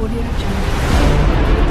Audio Jungle.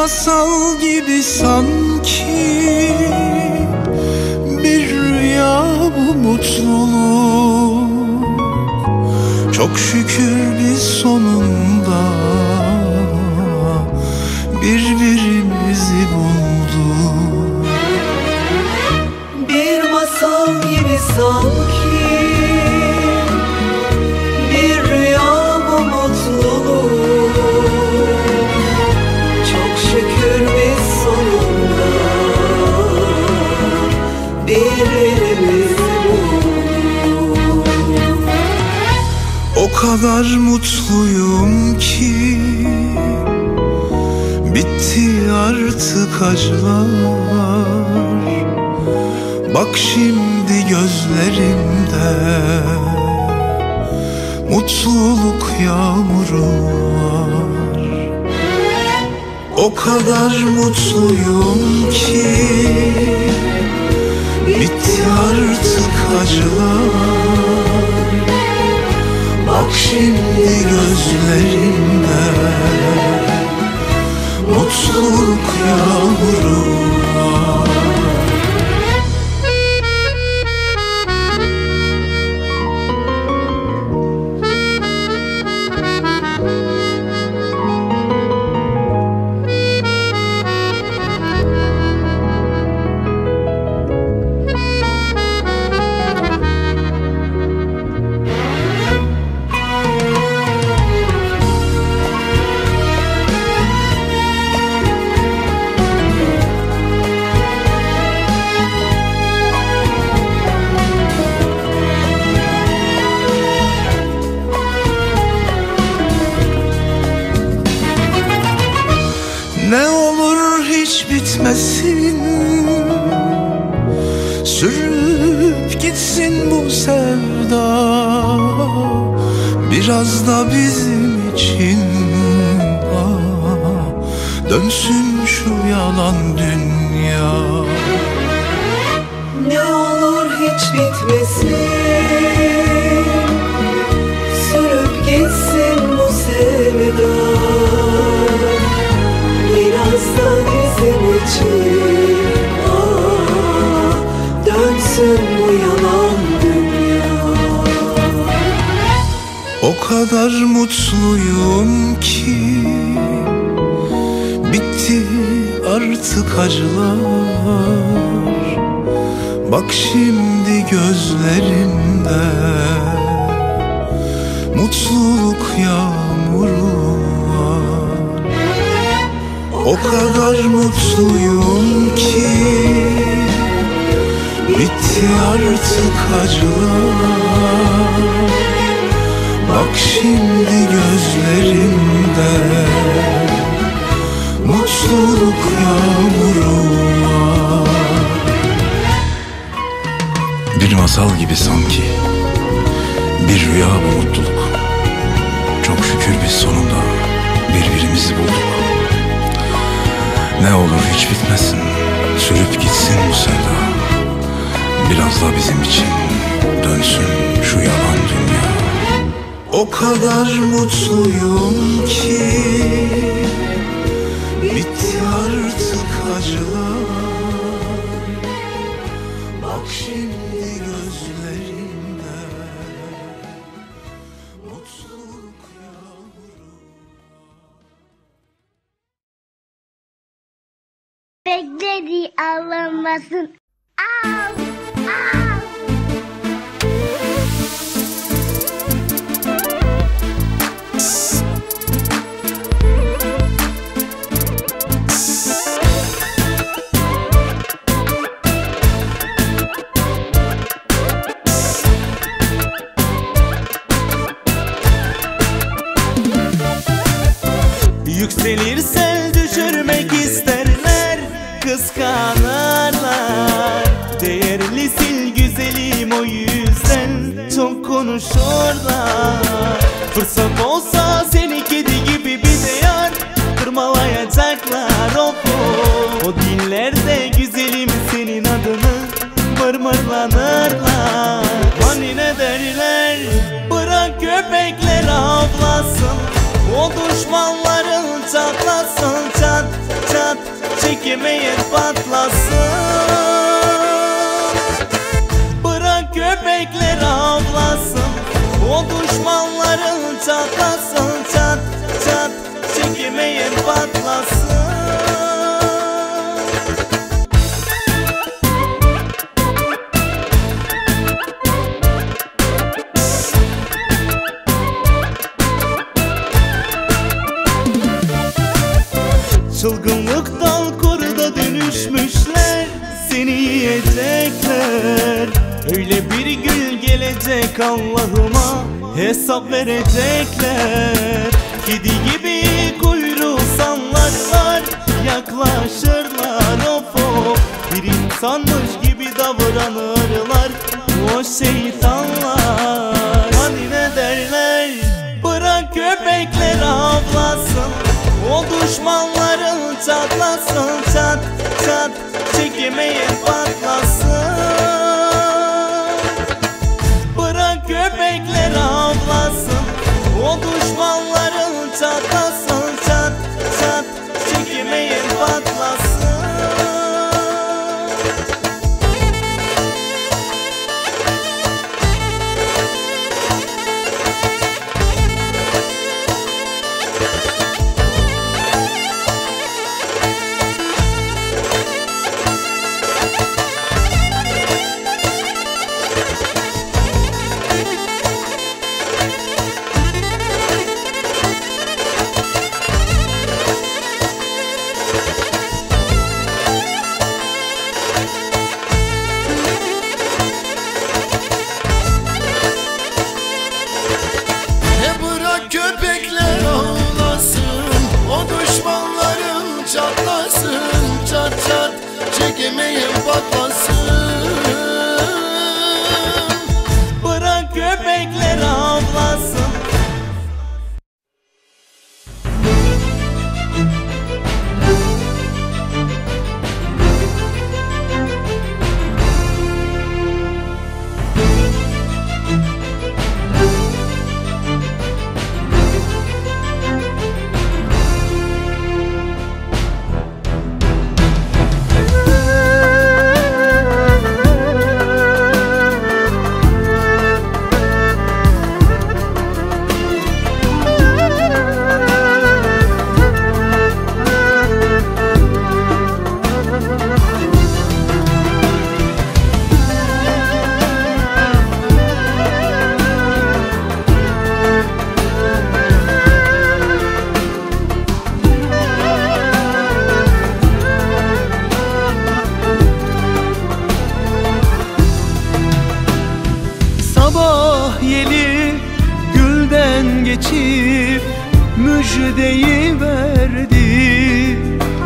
masal gibi sanki, bir rüya bu mutluluk. Çok şükür biz sonunda birbirimizi bulduk. Bir masal gibi sanki, bir rüya bu mutluluk. Çok şükür biz sonunda birbirimizi bulduk. O kadar mutluyum ki bitti artık acılar. Bak şimdi gözlerimde mutluluk yağmuru var. O kadar mutluyum ki bitti artık acılar. Bak şimdi gözlerimde mutluluk yağmuru var. Ne olur hiç bitmesin, sürüp gitsin bu sevda. Biraz da bizim için dönsün şu yalan dünya. Ne olur hiç bitmesin, sürüp gitsin bu sevda. Biraz da bizim için dönsün bu yalan dünya. O kadar mutluyum ki bitti artık acılar. Bak şimdi gözlerimde mutluluk yağmuru var. O kadar mutluyum ki bitti artık acılar. Bak şimdi gözlerimde mutluluk yağmuru var. Bir masal gibi sanki, bir rüya bu mutluluk. Çok şükür biz sonunda birbirimizi bulduk. Ne olur hiç bitmesin, sürüp gitsin bu sevda. Biraz da bizim için dönsün şu yalan dünya. O kadar mutluyum ki bitti artık acılar. Bak şimdi gözlerimde mutluluk yağmuru. Bekledi ağlamasın. Al, al. Yükselir sel düşürmek isterler, kıskanırlar. Değerlisin güzelim o yüzden çok konuşurlar. Fırsat olsa seni kedi gibi bir de yar tırmalayacaklar of. O dillerde güzelim senin adını mırmırlanırlar. Hani ne derler, bırak köpekler avlasın, o düşmanların çatlasın çat çat. çekemeyen patlasın. Bırak köpekler avlasın, o düşmanların çatlasın. Çat çat çekemeyen patlasın. Çılgınlıktan kurda dönüşmüşler, seni yiyecekler. Öyle bir gün gelecek Allah'ıma hesap verecekler. Kedi gibi kuyruğu sallarlar, yaklaşırlar of of. Bir insanmış gibi davranırlar o şeytanlar. Hani ne derler, bırak köpekler avlasın, o düşmanların çatlasın. Çat çat çekemeyen patlasın. Bırak köpekler avlasın, o düşmanların çatlasın. Çat çat çekemeyen patlasın. Köpekler ağlasın, o düşmanların çatlasın. Çat çat çekemeyen patlasın. Bırak köpekler avlasın. Sabah yeli gülden geçip müjdeyi verdi.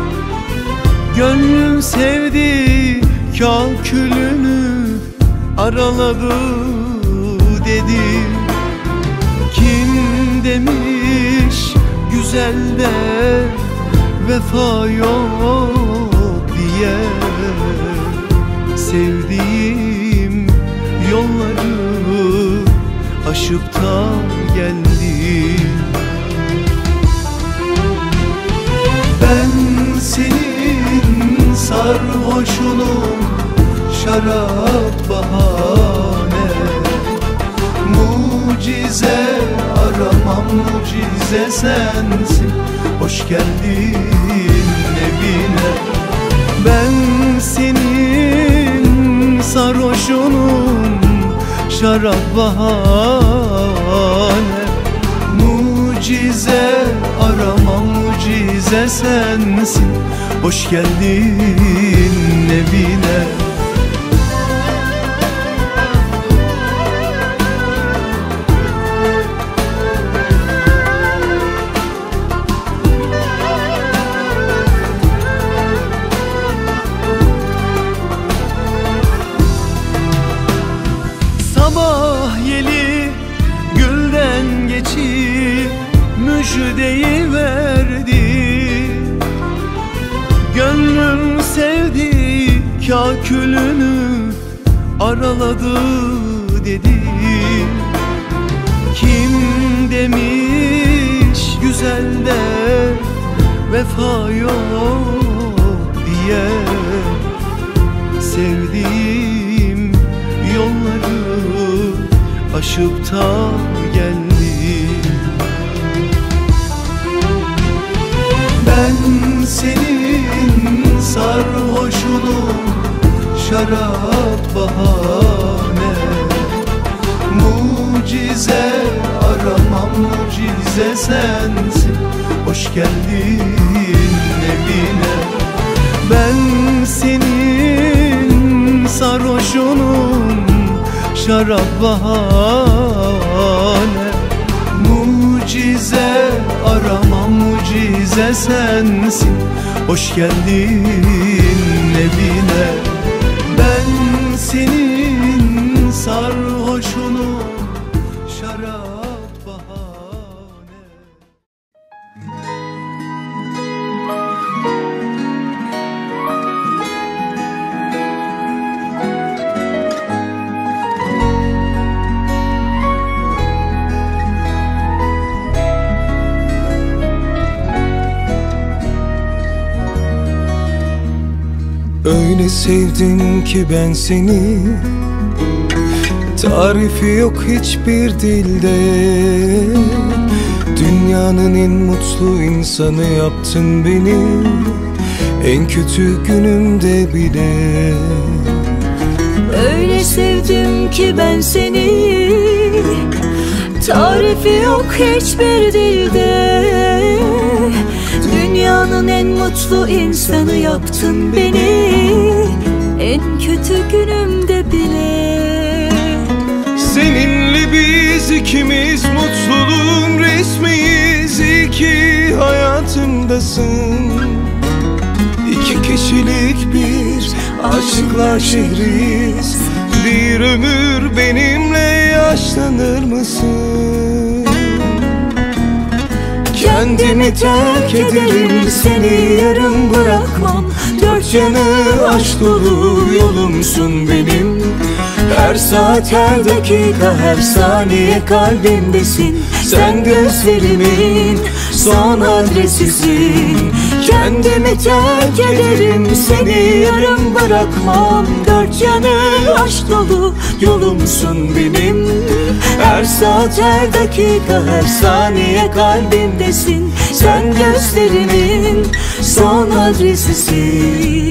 Gönlüm sevdi kakülünü araladı dedi. Kim demiş güzelde vefa yok diye. Sevdiğim yolları aşıp da geldi. Ben senin sarhoşunum, şarap bahane. Mucize aramam, mucize sensin. Hoş geldin evine. Ben senin sarhoşunum, şarap bahane. Mucize aramam, mucize sensin. Hoş geldin evine. Sabah yeli gülden geçip müjdeyi verdi. Gönlüm sevdi kakülünü araladı dedi. Kim demiş güzelde vefa yok diye sevdiğim yolları aşıp da geldim. Ben senin sarhoşunum, şarap bahane, mucize aramam, mucize sensin, hoş geldin evine. Ben senin sarhoşunum, şarap bahane, mucize aramam, mucize sensin, hoş geldin evine. Ben senin sarhoşunum, şarap bahane. Öyle sevdim ki ben seni, tarifi yok hiçbir dilde. Dünyanın en mutlu insanı yaptın beni, en kötü günümde bile. Öyle sevdim ki ben seni, tarifi yok hiçbir dilde. Dünyanın en mutlu insanı yaptın beni, en kötü günümde bile. Seninle biz ikimiz mutluluğun resmiyiz, iyi ki hayatımdasın. İki kişilik bir aşıklar şehriyiz, bir ömür benimle yaşlanır mısın? Kendimi terk ederim, seni yarım bırakmam. Dört yanı aşk dolu yolumsun benim. Her saat, her dakika, her saniye kalbimdesin. Sen gözlerimin son adresisin. Kendimi terk ederim, seni yarım bırakmam. Dört yanı aşk dolu yolumsun benim. Her saat, her dakika, her saniye kalbimdesin. Sen gözlerimin son adresisin.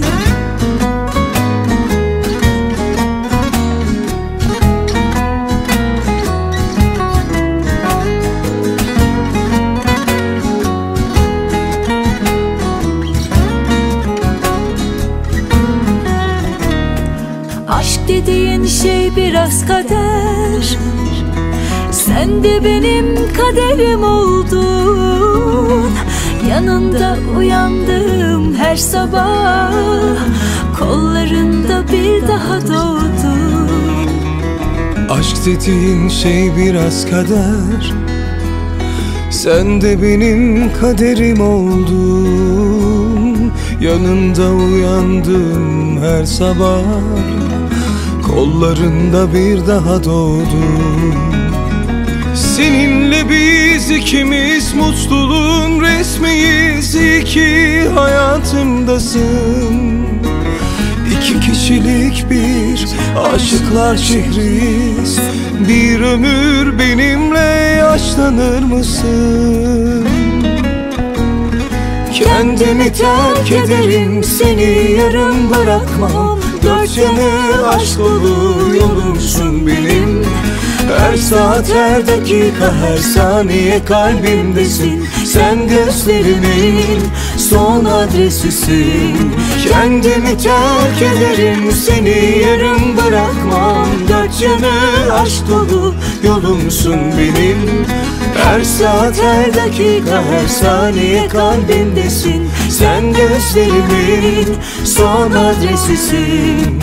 Aşk dediğin şey biraz kader, sen de benim kaderim oldun. Yanında uyandım her sabah, kollarında bir daha doğdum. Aşk dediğin şey biraz kader, sen de benim kaderim oldun. Yanında uyandım her sabah, kollarında bir daha doğdum. Seninle biz ikimiz mutluluğun resmiyiz, iyi ki hayatımdasın. İki kişilik bir aşıklar şehriyiz, bir ömür benimle yaşlanır mısın? Kendimi terk ederim, seni yarım bırakmam. Dört yanı aşk dolu yolumsun benim. Her saat, her dakika, her saniye kalbimdesin. Sen gözlerimin son adresisin. Kendimi terk ederim, seni yarım bırakmam. Dört yanı aşk dolu yolumsun benim. Her saat, her dakika, her saniye kalbimdesin. Sen gözlerimin son adresisin.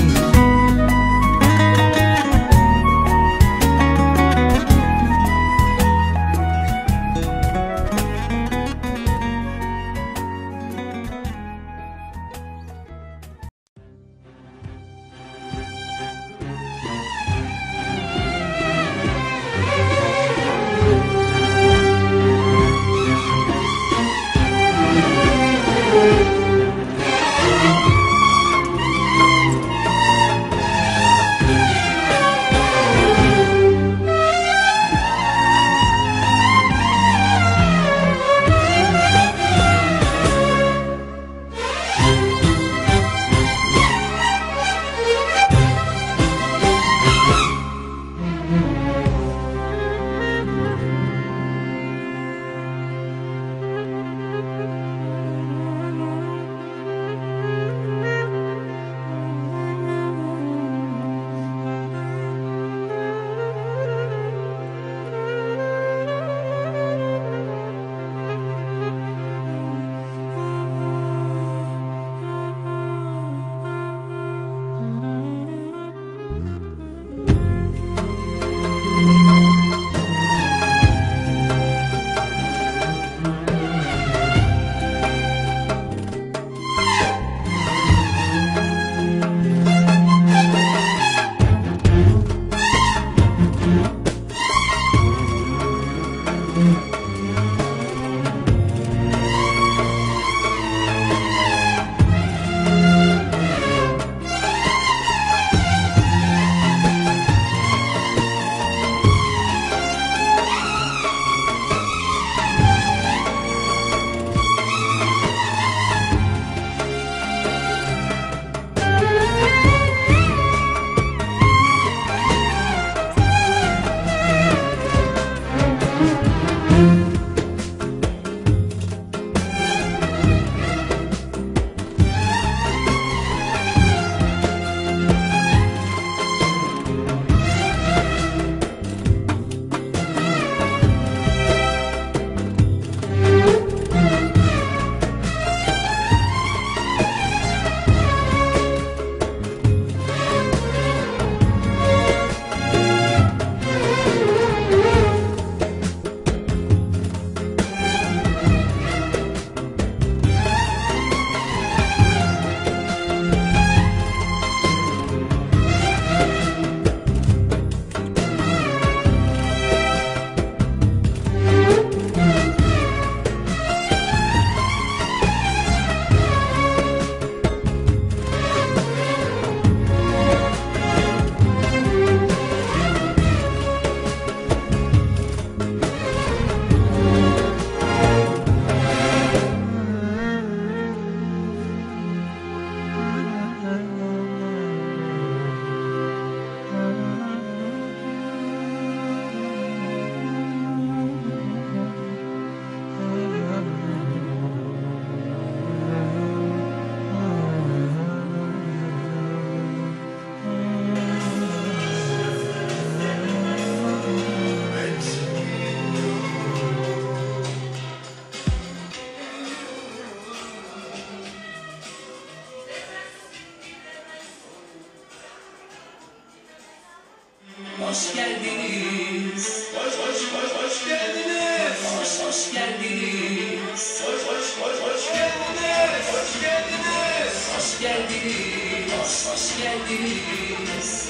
hoş geldiniz. Hoş geldiniz. Hoş geldiniz. Hoş geldiniz. Hoş geldiniz. Hoş geldiniz. Hoş geldiniz.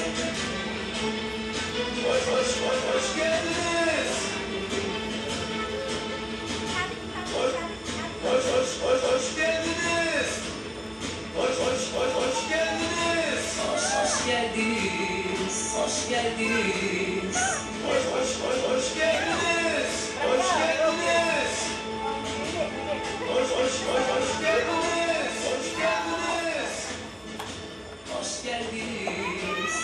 Hoş geldiniz. Hoş geldiniz. Hoş geldiniz. Hoş geldiniz. Hoş geldiniz. Hoş geldiniz. Hoş geldiniz. Hoş geldiniz. Hoş geldiniz.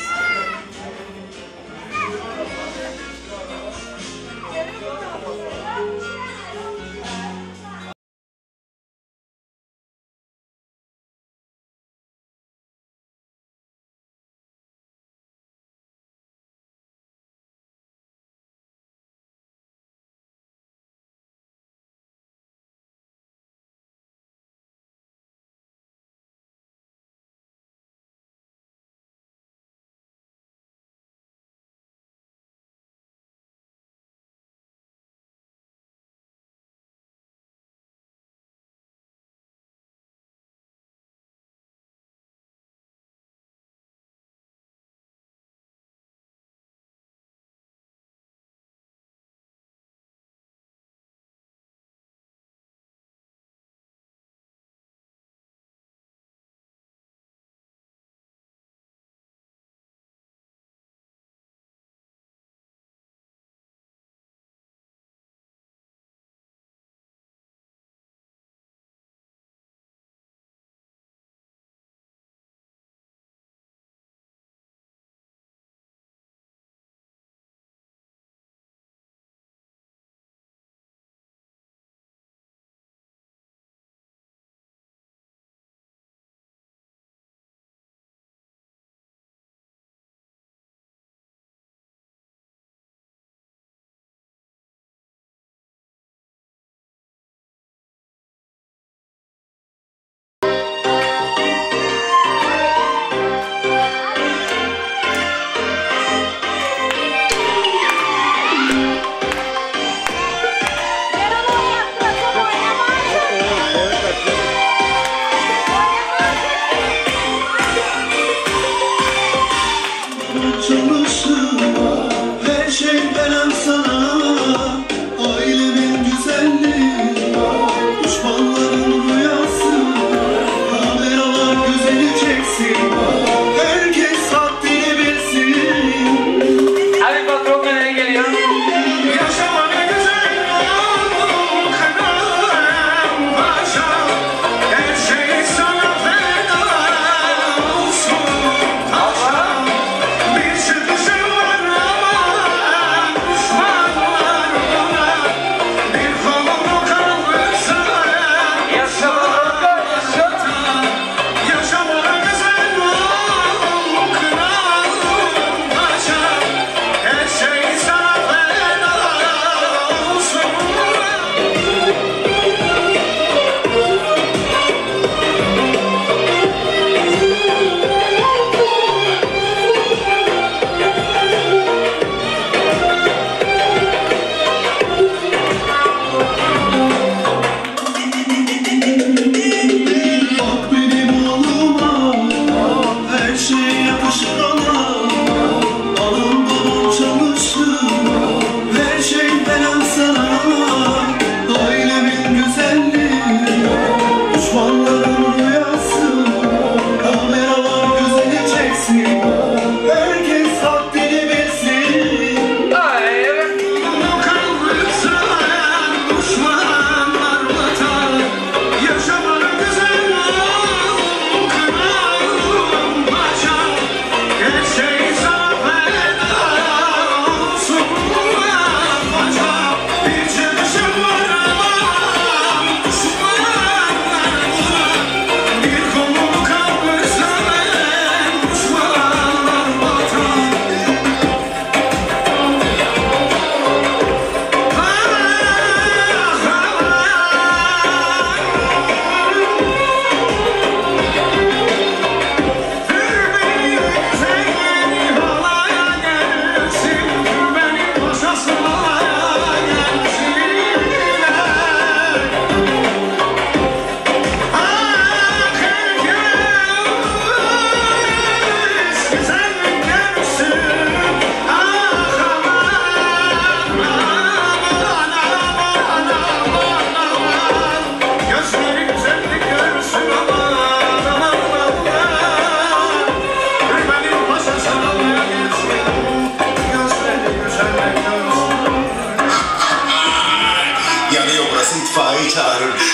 Düşman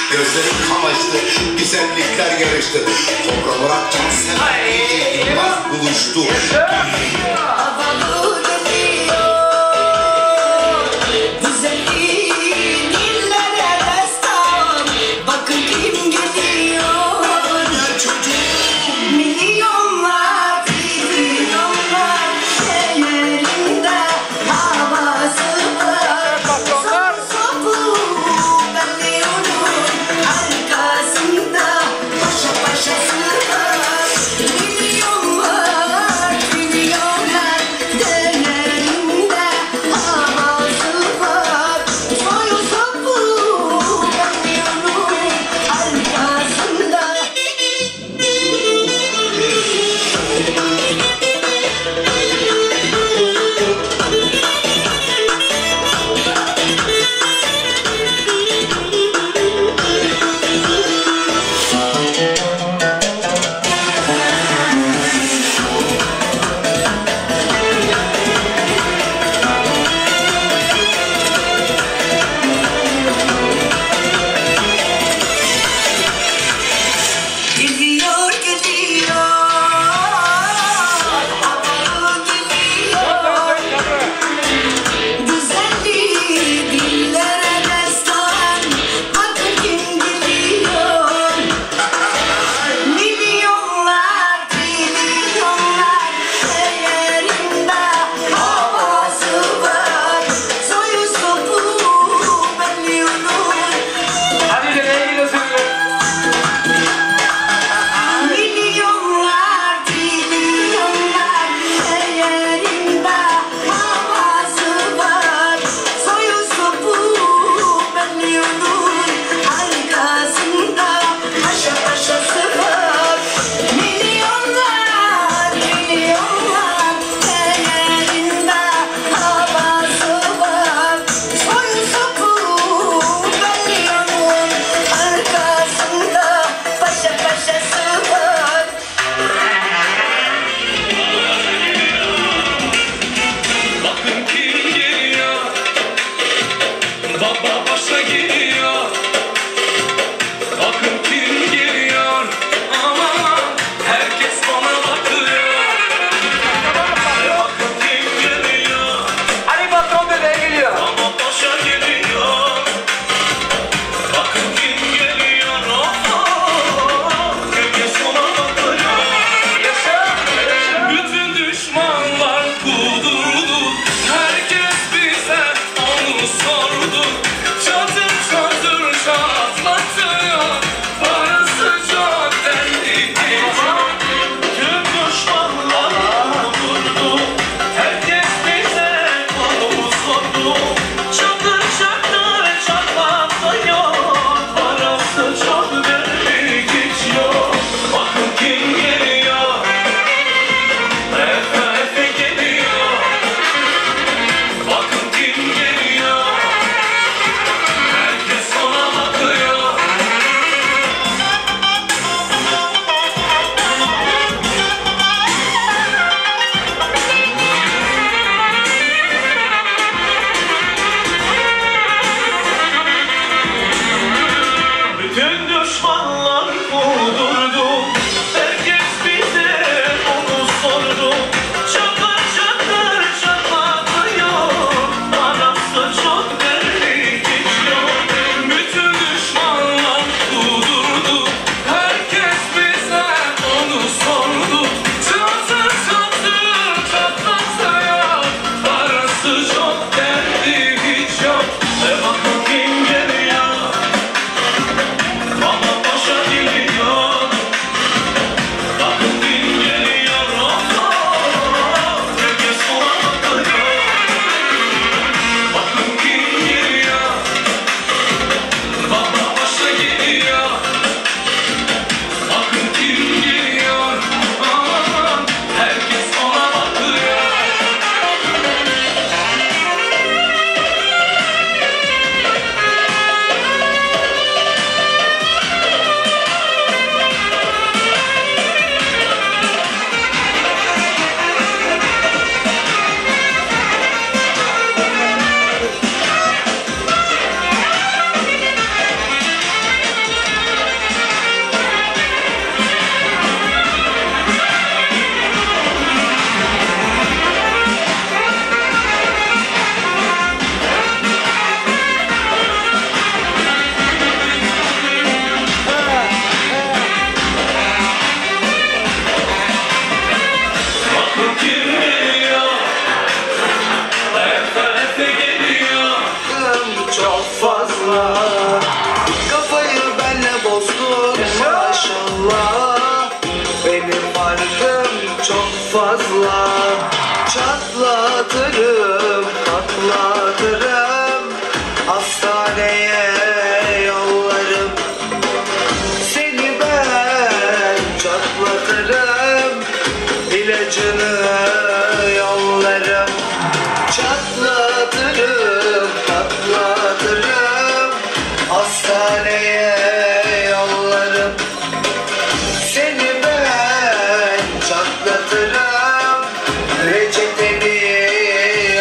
Gözlerim kamaştı, güzellikler yarıştı. Kobra Murat Cansever iyice Yılmaz buluştu. Havalı geliyor, güzelliğin illere destan. Bakın kim geliyor, milyonlar, milyonlar ellerinde havası var. Sopu belliyorum arkasında paşa paşası var. Milyonlar, milyonlar çok fazla. Kafayı benle bozdun maşallah. Benim farkım çok fazla. Çatlatırım, patlatırım, hastaneye yollarım. Seni ben çatlatırım, ilacını yollarım. Çatlatırım, patlatırım, hastaneye yollarım. Seni ben çatlatırım, reçeteni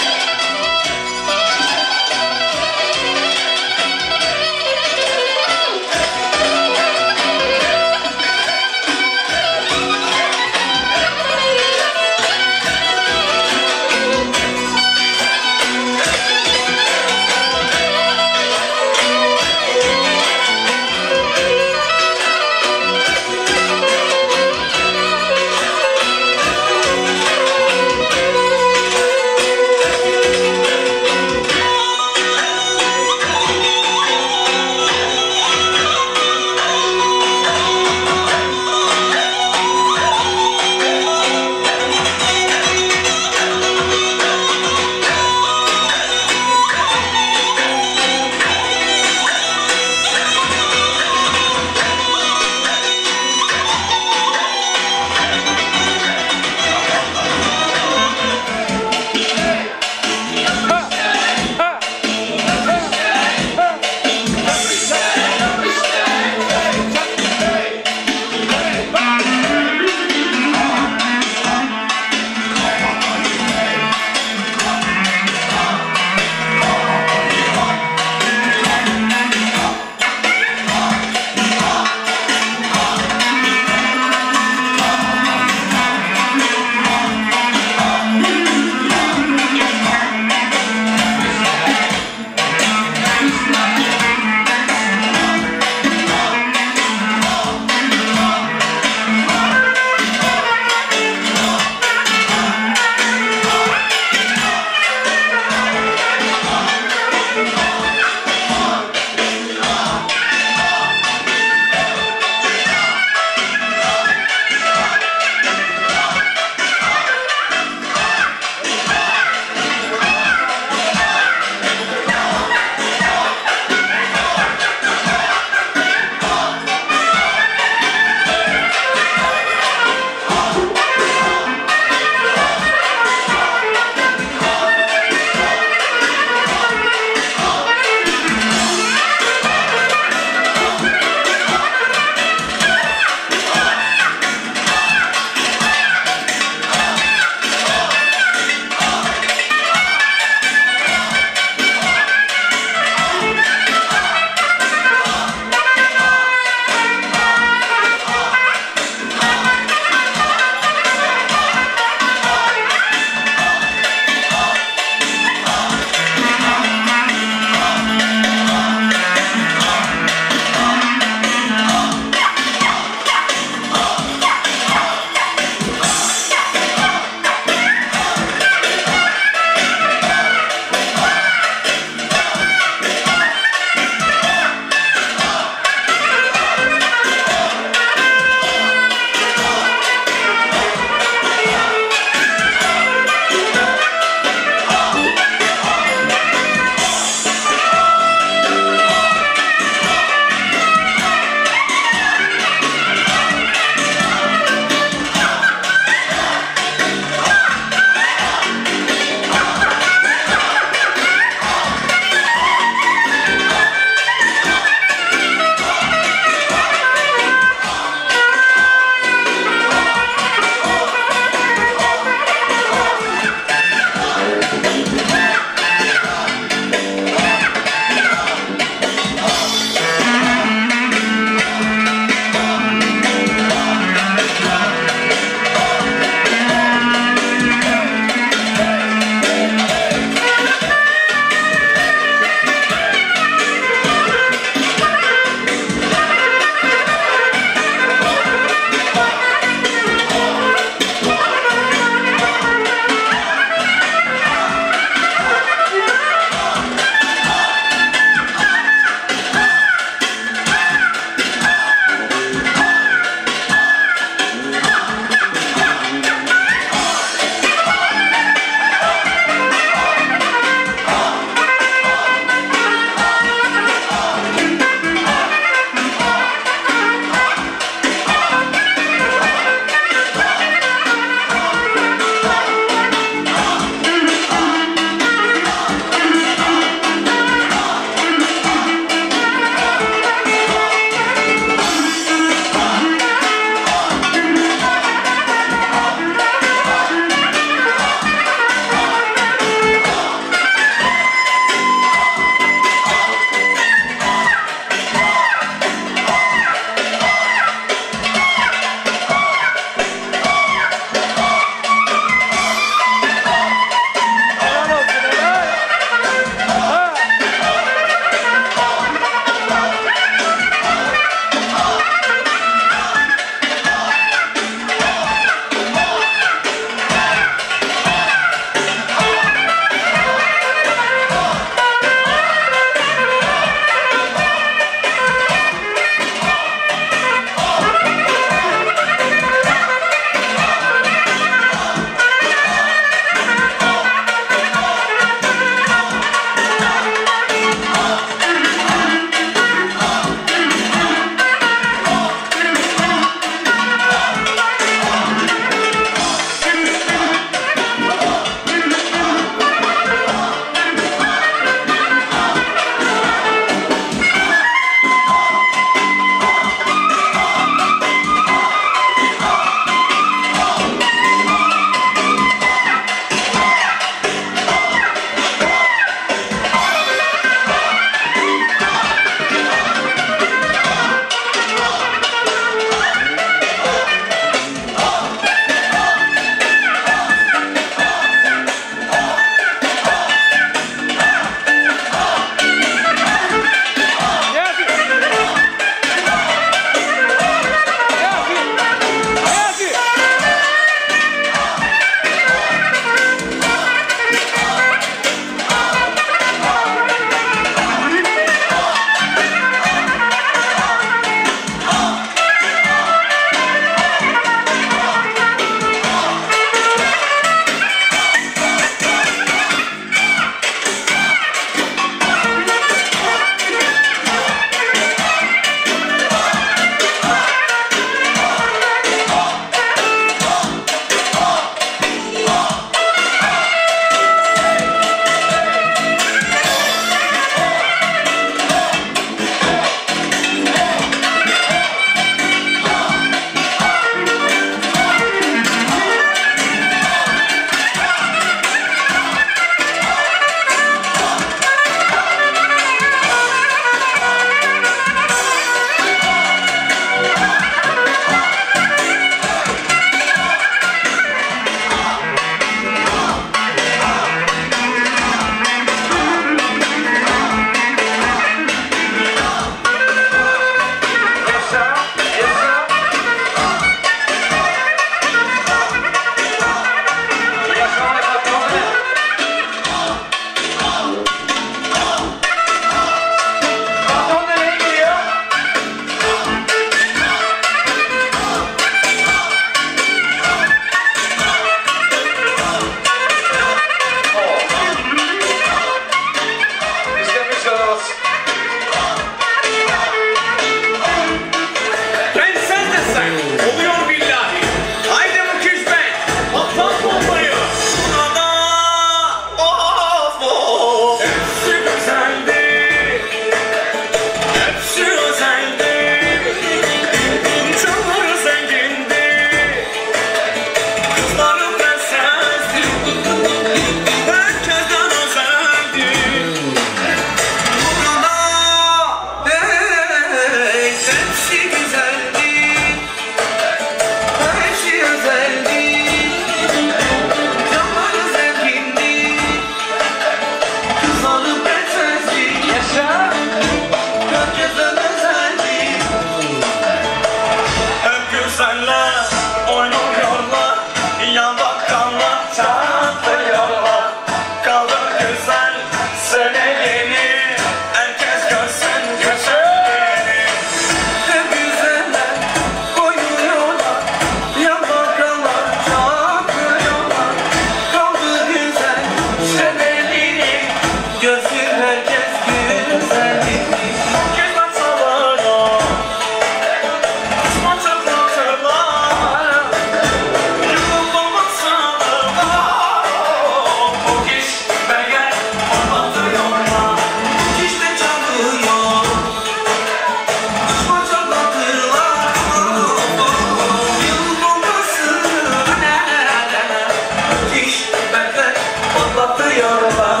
herkes güzelliğini Güzel sabara Düşman çatlatırlar Yılın babasına O kişi belge anlatıyorlar Kişide çalıyor Düşman çatlatırlar Yılın babasına Kişi belge anlatıyorlar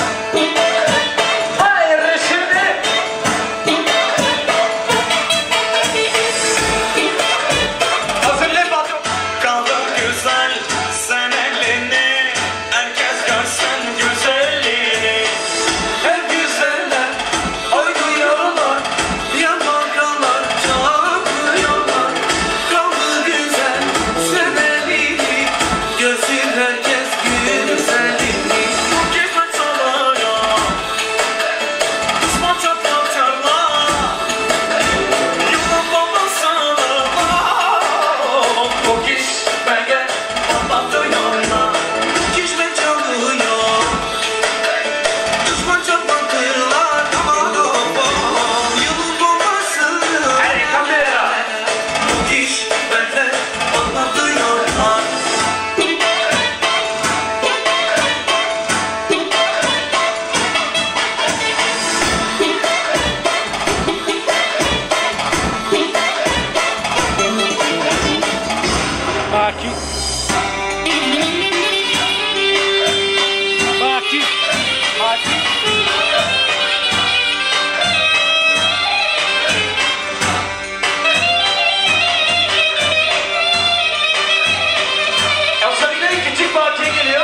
Hayır şimdi Hazırlı patron Kaldır güzel sen elini Herkes görsün güzelliğini Hep güzeller oynuyorlar Yaman kanlar çağırıyorlar Kaldır güzel sen elini Görsün herkes güzelliğini Geçmek salaya Düşman çatlatırlar Yılın babasına O kişi belge anlatıyorlar Kişme çalıyor Düşman çatlatırlar Yılın babasına O kişi belge anlatıyorlar Aqui. Aqui. Aqui. Elsa Güney küçük partiye geliyor.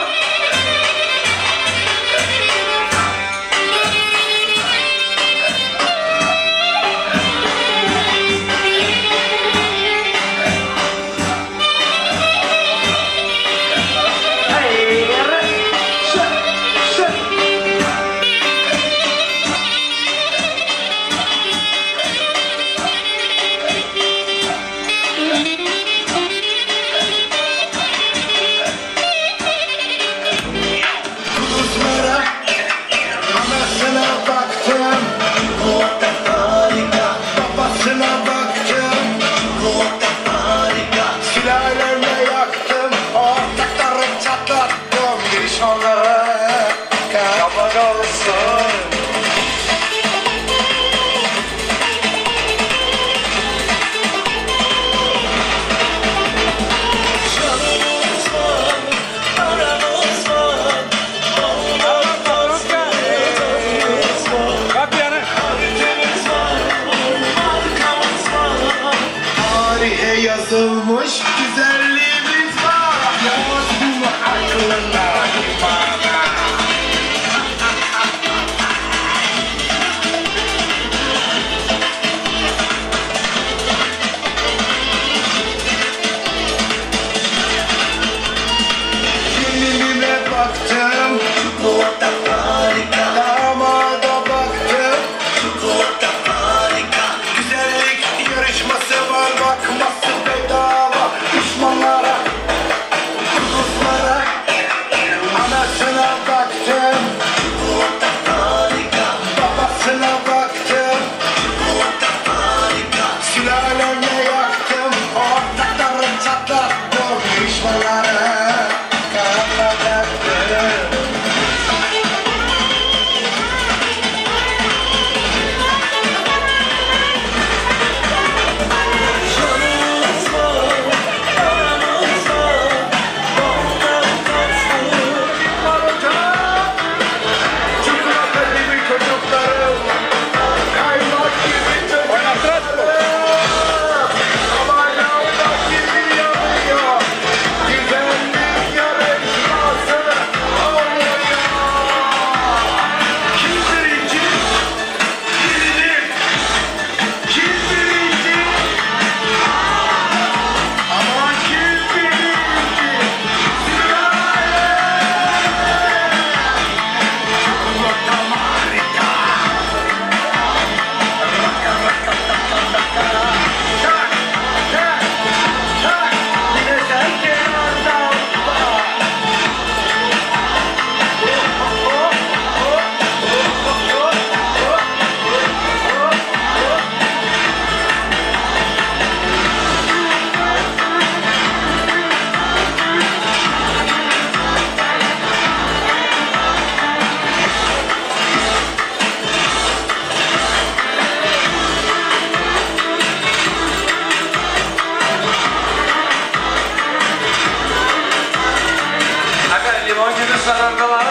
sarardılar.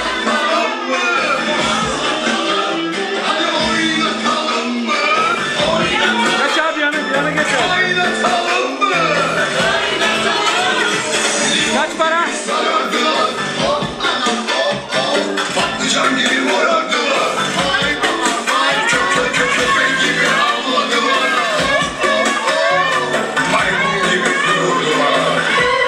Geç abi yana geç abi. Kaç para? Patlıcan gibi morardılar. Köpek gibi avladılar. Maymun gibi kudurdular.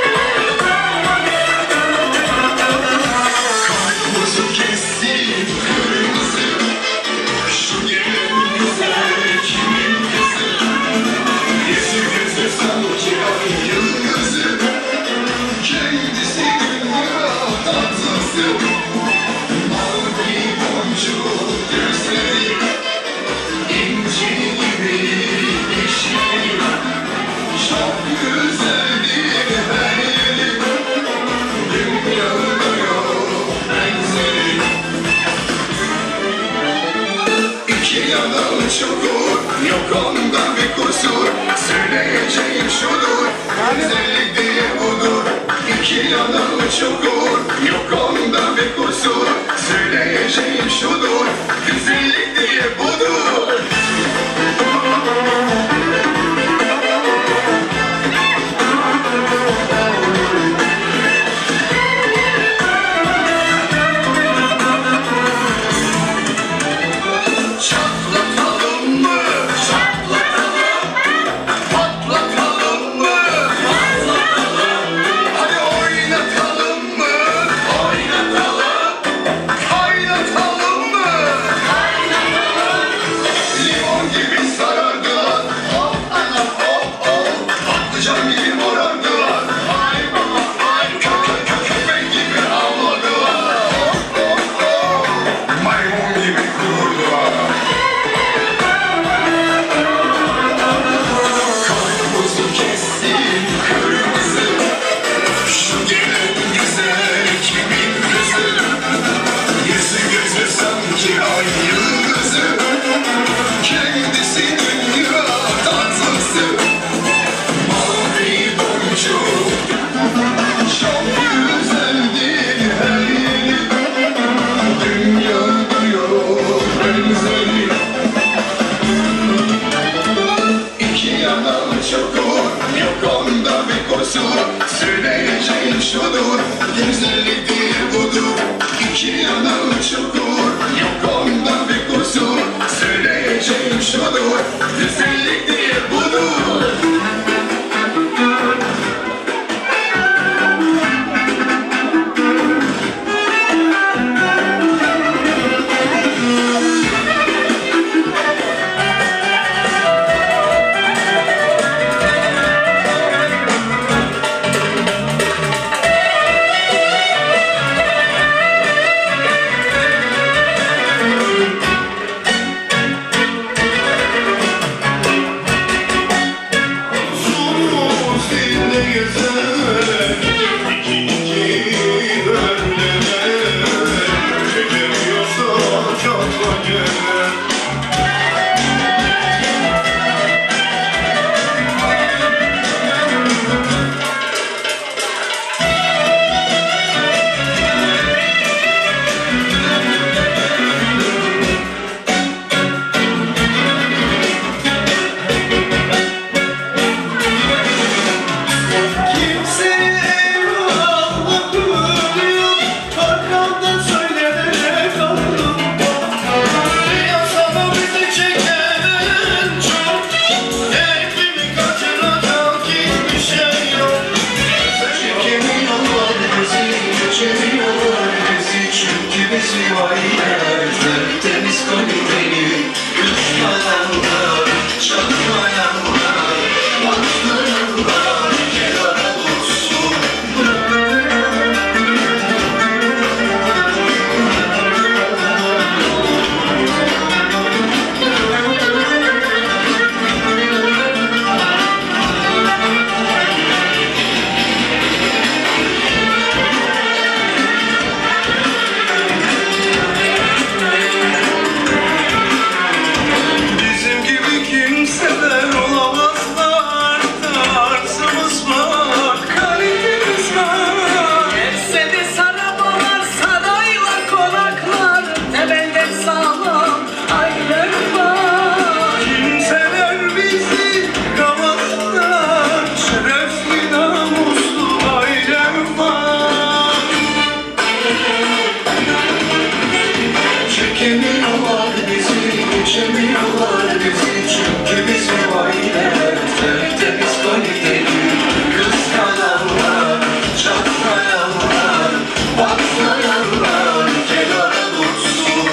Karpuzu kestim kırmızı. Şu gelin güzel kimin kızı? Yüzü gözü sanki ay yıldızı. Kendisi dünya tatlısı. Mavi boncuk gözleri, inci gibi dişleri. Çok güzeldir her yeri. Dünyada yok benzeri. İki yanı çukur, yok onda bir kusur. Söyleyeceğim şudur, güzellik diye budur. İki yanı çukur, yok onda bir kusur. Söyleyeceğim şudur, güzellik diye budur. Çatlatalım mı? Çatlatalım. Patlatalım mı? Patlatalım. Hadi oynatalım mı? Oynatalım. Kaynatalım mı? Kaynatalım. Limon gibi sarardılar. Hop ana hop hop. Patlıcan gibi morardılar. Ay baba ay. Köpek gibi avladılar. Hop hop hop. Maymun gibi kudurdular. Karpuzu kestim kırmızı. Şu gelen güzel kimin kızı? Yüzü gözü sanki ay yıldızı. Kendisi dünya tatlısı. Mavi boncuk. Çok güzeldir her yeri. Dünyada yok benzeri. İki yanı çukur, yok onda bir kusur. Söyleyeceğim şudur, güzellik diye budur. İki yanı çukur, yok onda bir kusur. Çekemiyorlar bizi, geçemiyorlar bizi. Çünkü bizim aileler tertemiz kaliteli. Kıskananlar, çatlayanlar, patlayanlar kenara dursun.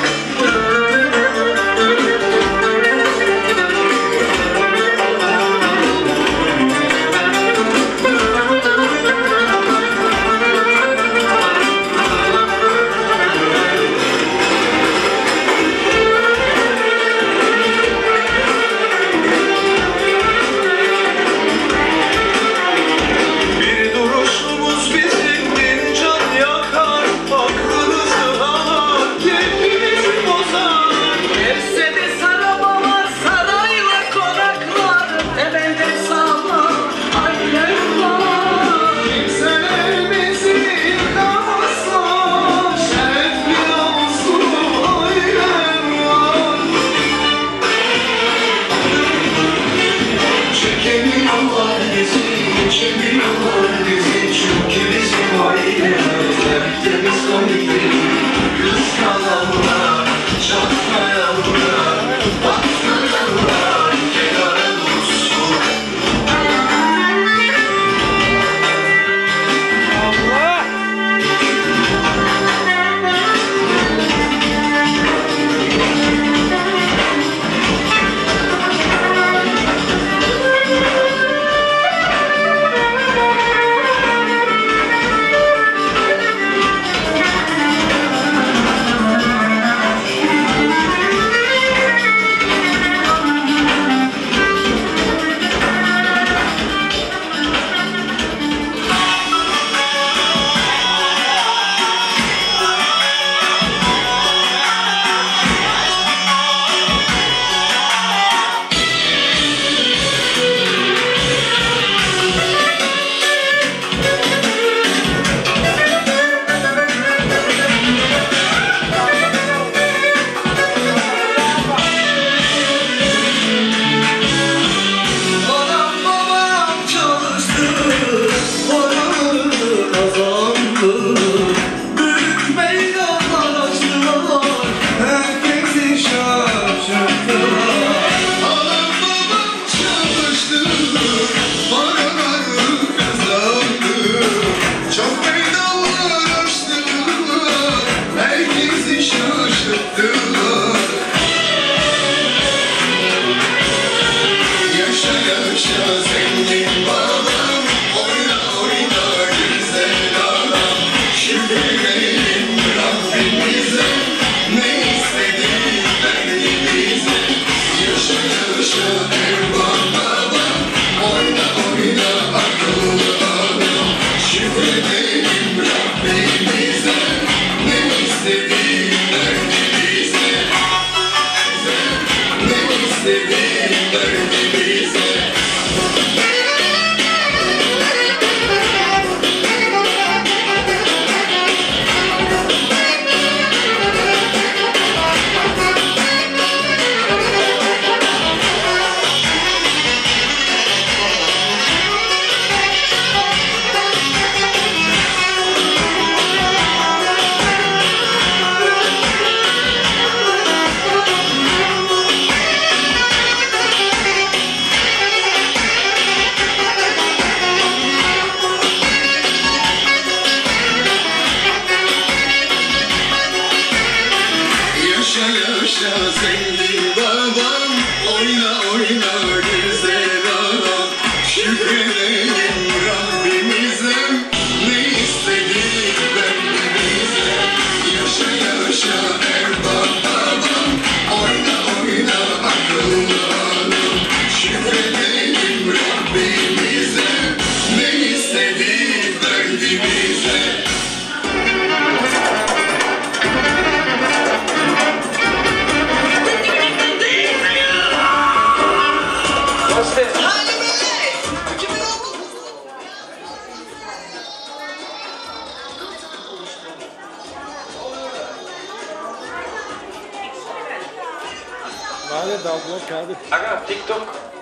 Nerede dalblok abi? Aga TikTok.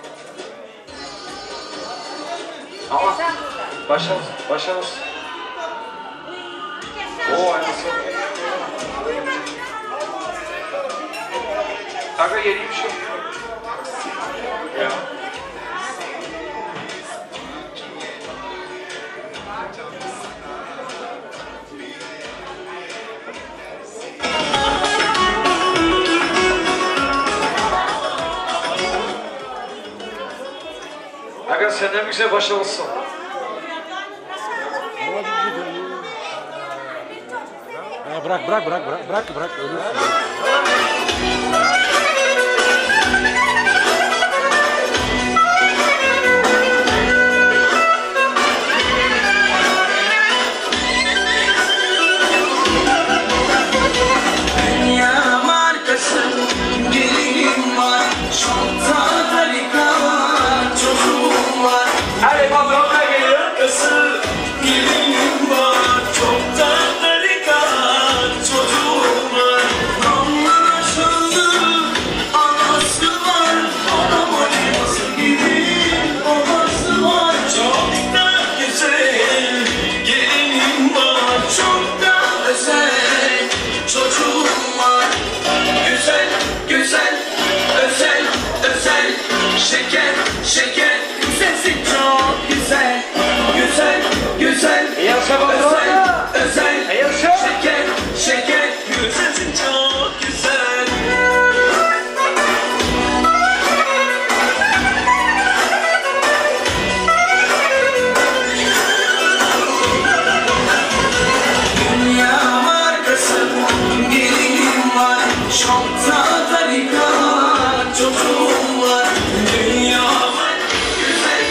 Ama başarız. Oo aynısı. Aga yeni bir şey. Ya. Aga senden güzel başarılısın. Bırak ölürsün. Dünya markası gelinim var, çok harika çocuğum var. Hadi patronlar geliyor. Markası gelinim var, çok harika çocuğum var. Anlaşıldı anası var, anam oynaması gibi babası var. Çok da güzel gelinim var, çok da özel çocuğum var. Güzel, güzel, özel, özel, şeker, şeker, güzelsin çok güzel. Güzel, güzel, özel, özel, şeker, şeker, güzelsin çok güzel. Dünya markası gelinim var, çok da harika çocuğum var. Dünya var, güzel,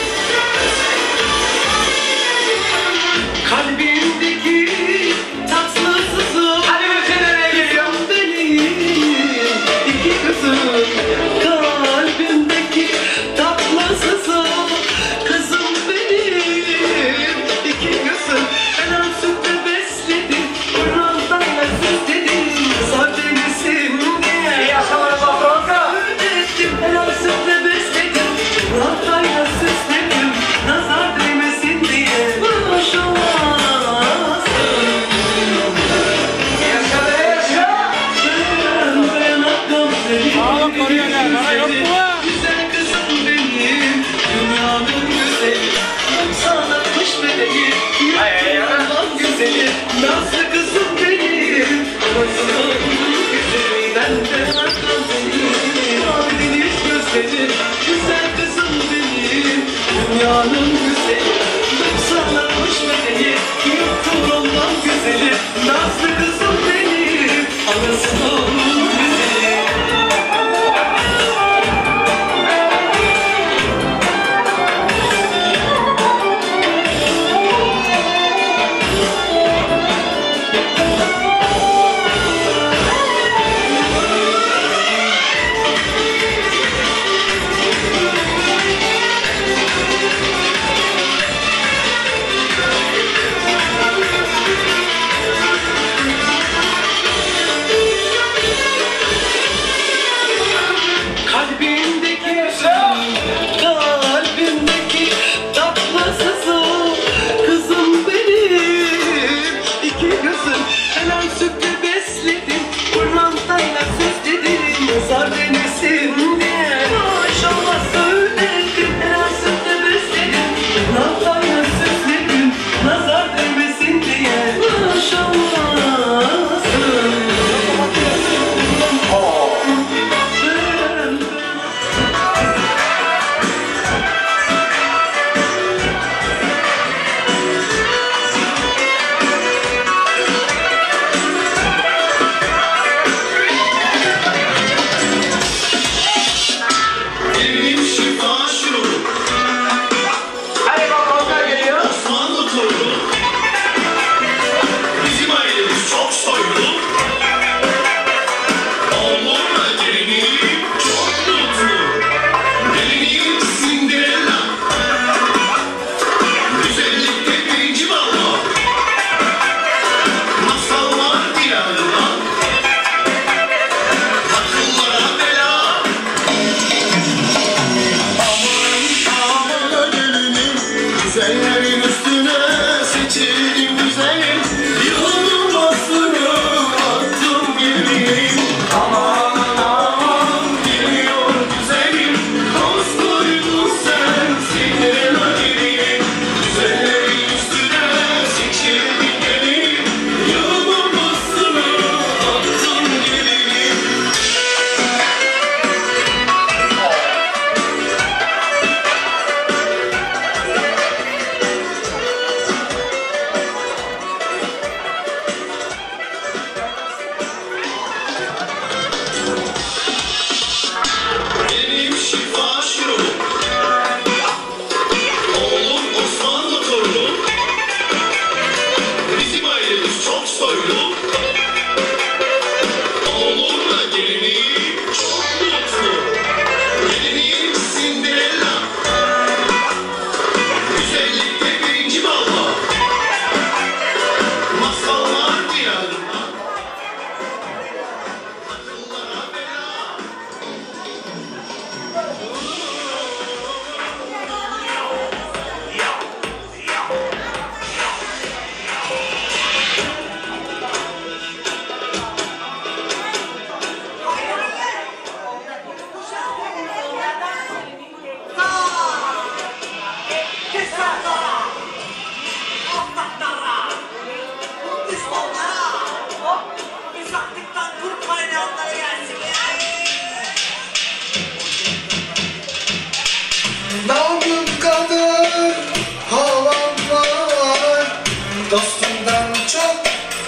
kalbimdeki tatsızsızım. Hadi bir nereye geliyor? Benim iki kızım, kalbimdeki tatlısızım. Kızım benim iki kızım. Ben sütle besledim, Kur'an'dan da süsledim. Sademesin diye İyi akşamlar patronlar. öğrettim. Ben sütle besledim, Kur'an'dan da süsledim. Nazar değmesin diye maşallah. Oğlum koruyor ne? Bana yok mu? Güzel kızım benim, dünyanın güzeli. Sanatmış bedeyi, yıkılan güzeli. Nazlı kızım benim, anasının güzeli. Ben de akran seni, abidiniz gözleri. Güzel kızım benim, dünyanın güzeli. Sanatmış bedeyi, yıkılan güzeli. Nazlı kızım benim, anasının güzeli.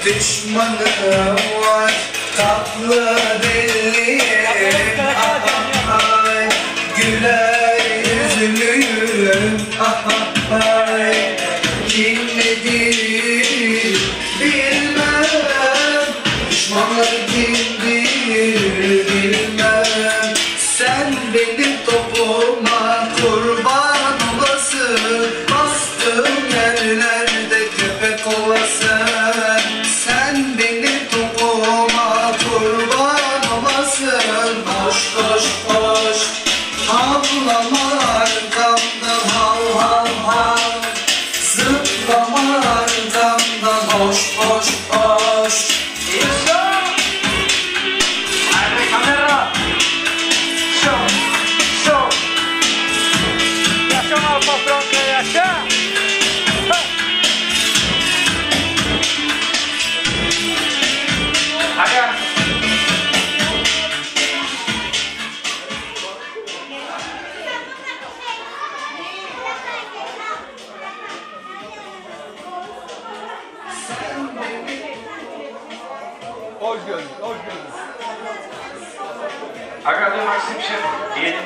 düşmanım var tatlı dilli. Ay güler yüzlüyüm. Ay kim nedir bilmem, düşmanlar kimdir bilmem. Sen benim topuma kurban olasın, bastığım yerlerde köpek olasın. Sen benim topuma kurban olasın. Koş koş koş, havlama arkamdan hav hav hav. Zıplama arkamdan hoş hoş hoş. Hadi kamera. Show. Show. Yaşa mal patron be yaşa. Hadi. Hoş geldin, hoş geldin. Aga dur Maxim Şef, diyelim.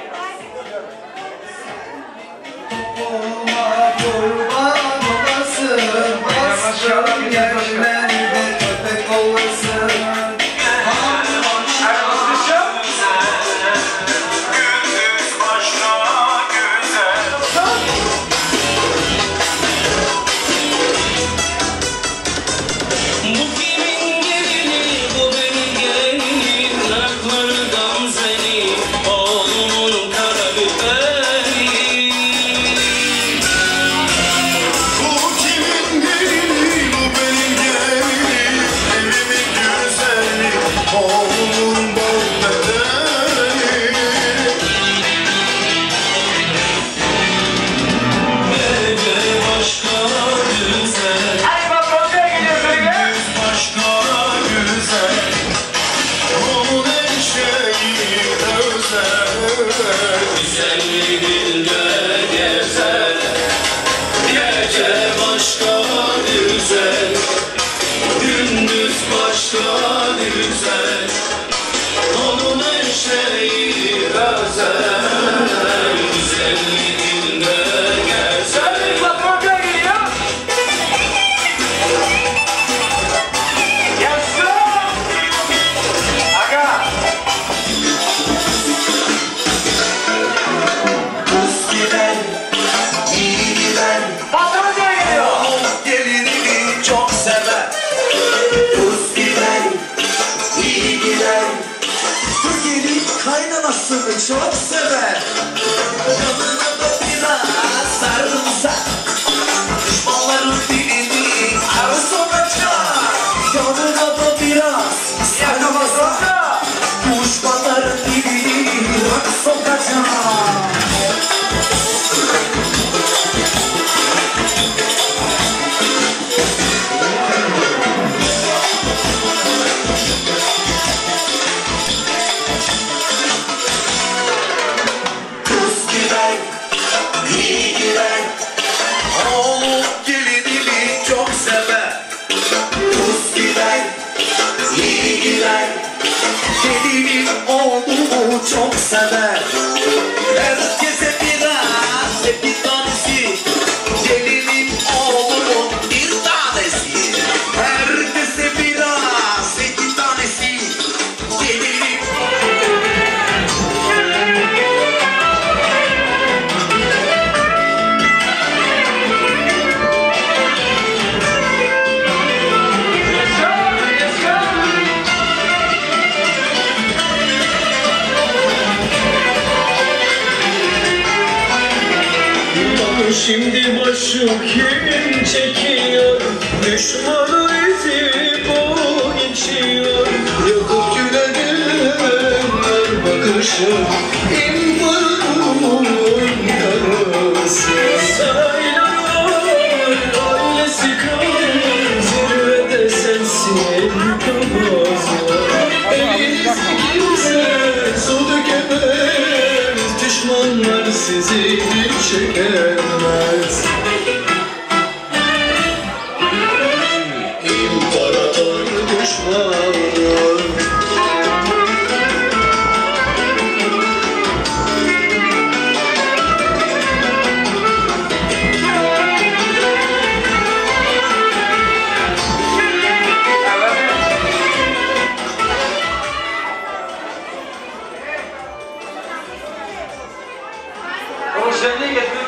Topuma kurban olasın, bastığım yerlerde köpek olasın. Gündüz başka güzel. Bu kimin gelini, bu benim gelinim. Ayakları gamzeli, oğlumun karabiberi. Bu kimin gelini, bu benim gelinim. Evimin güzeli, oğlumun bal bedeni. Gece başka güzel, Hadi patronca geliyorsun ya. Başka güzel, onun her şeyi özel. güzelliğinde gezer. Gece başka güzel, gündüz başka güzel. Onun her şeyi özel, güzelliğinde gezer. Hadi patronca geliyor. Yaşa. Aga. Kız giden, iyi giden, Patronca geliyor. gelinini çok sever. Kız giden, iyi giden, bu gelin kaynanasını çok sever. Yanına da biraz sarımsak, düşmanların dilini arı sokacak. Yanına da biraz sarımsak, düşmanların dilini arı sokacak. Kız giden, iyi giden, oğlum gelinini çok sever. Kız giden, iyi giden, gelinin oğlumu çok sever. Herkese biraz bir tanesi, gelinin oğlumun bir tanesi. Herkese biraz iki tanesi, gelinin Şimdi başı kim çekiyor? Düşmanı ezip o geçiyor. Yakıp gülenler bakışı İmparatorumun karısı. Saraylar var, ailesi kalır. Zirvede sensin kapaz var. Eliniz kimse su dökemez. Düşmanlar sizi çekemez. İmparator Güzelliği getir.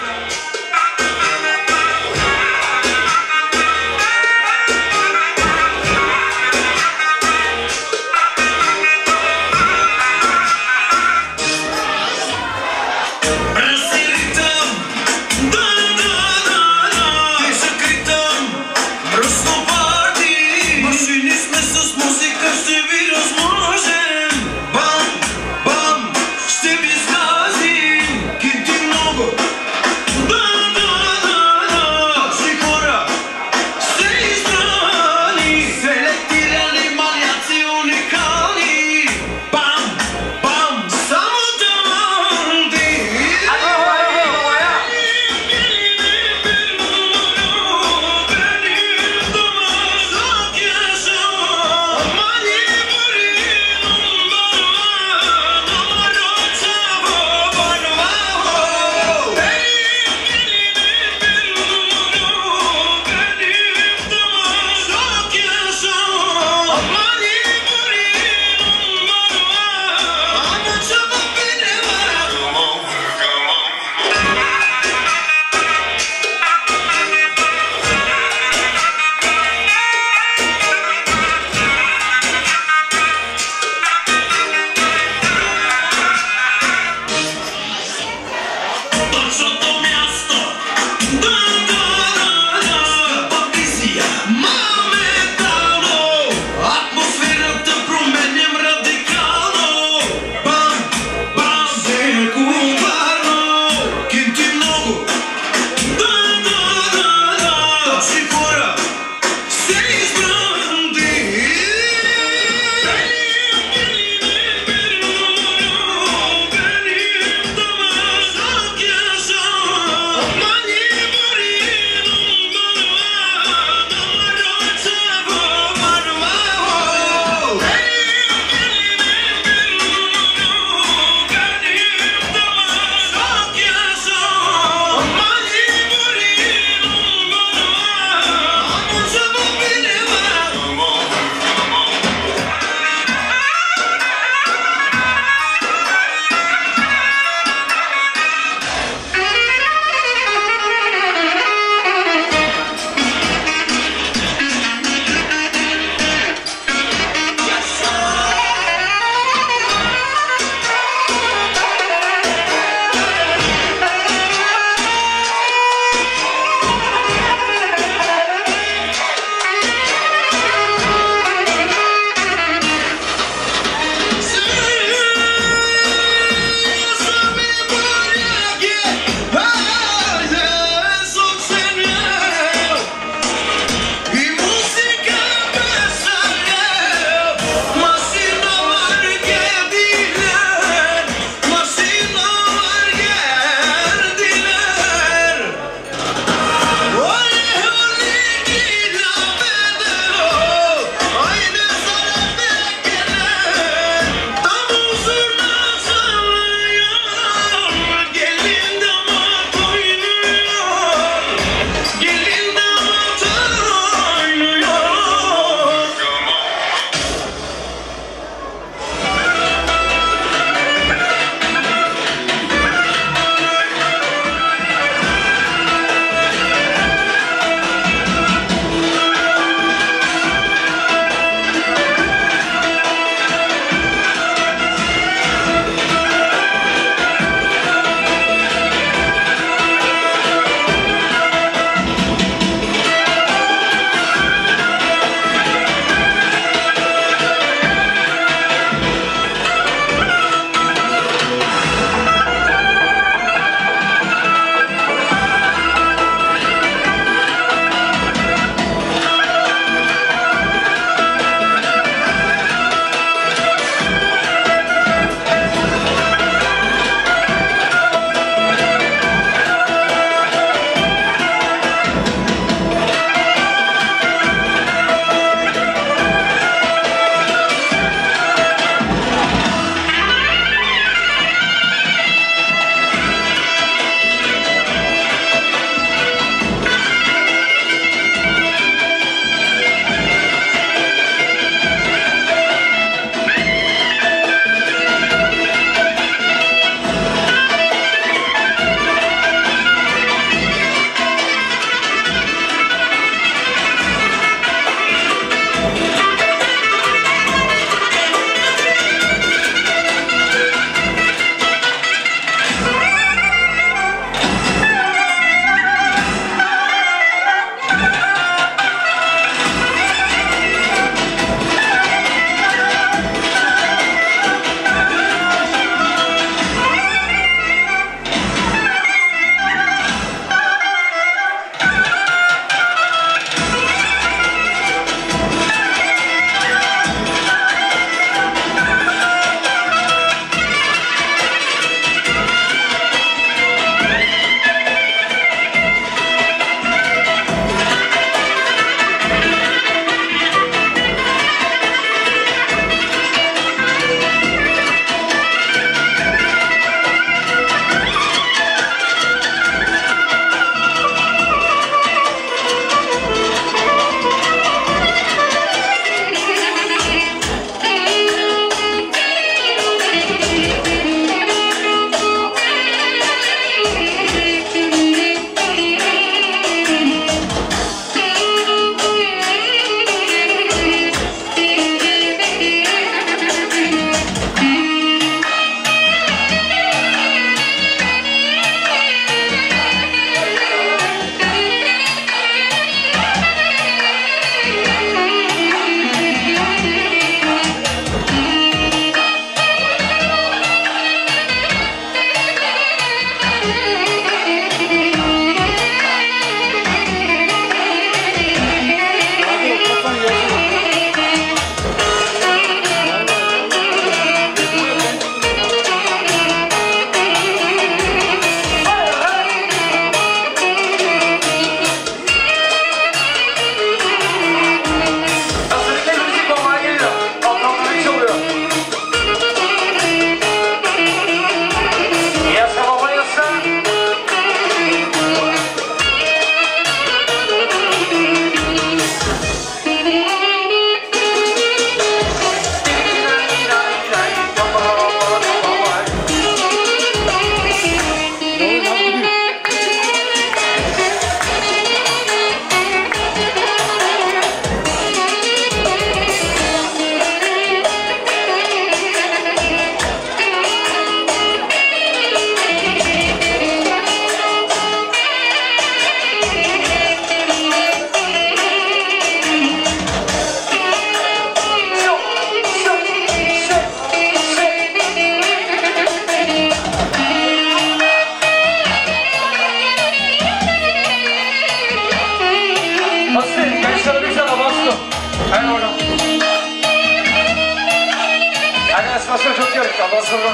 Kafasını.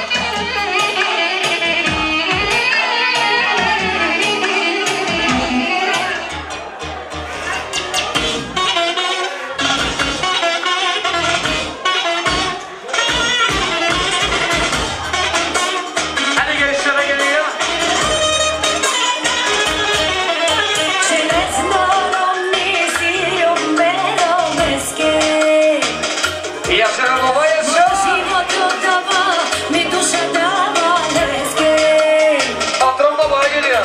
Hadi gençlere geliyor. Yaşa baba yaşa. Patron babaya geliyor.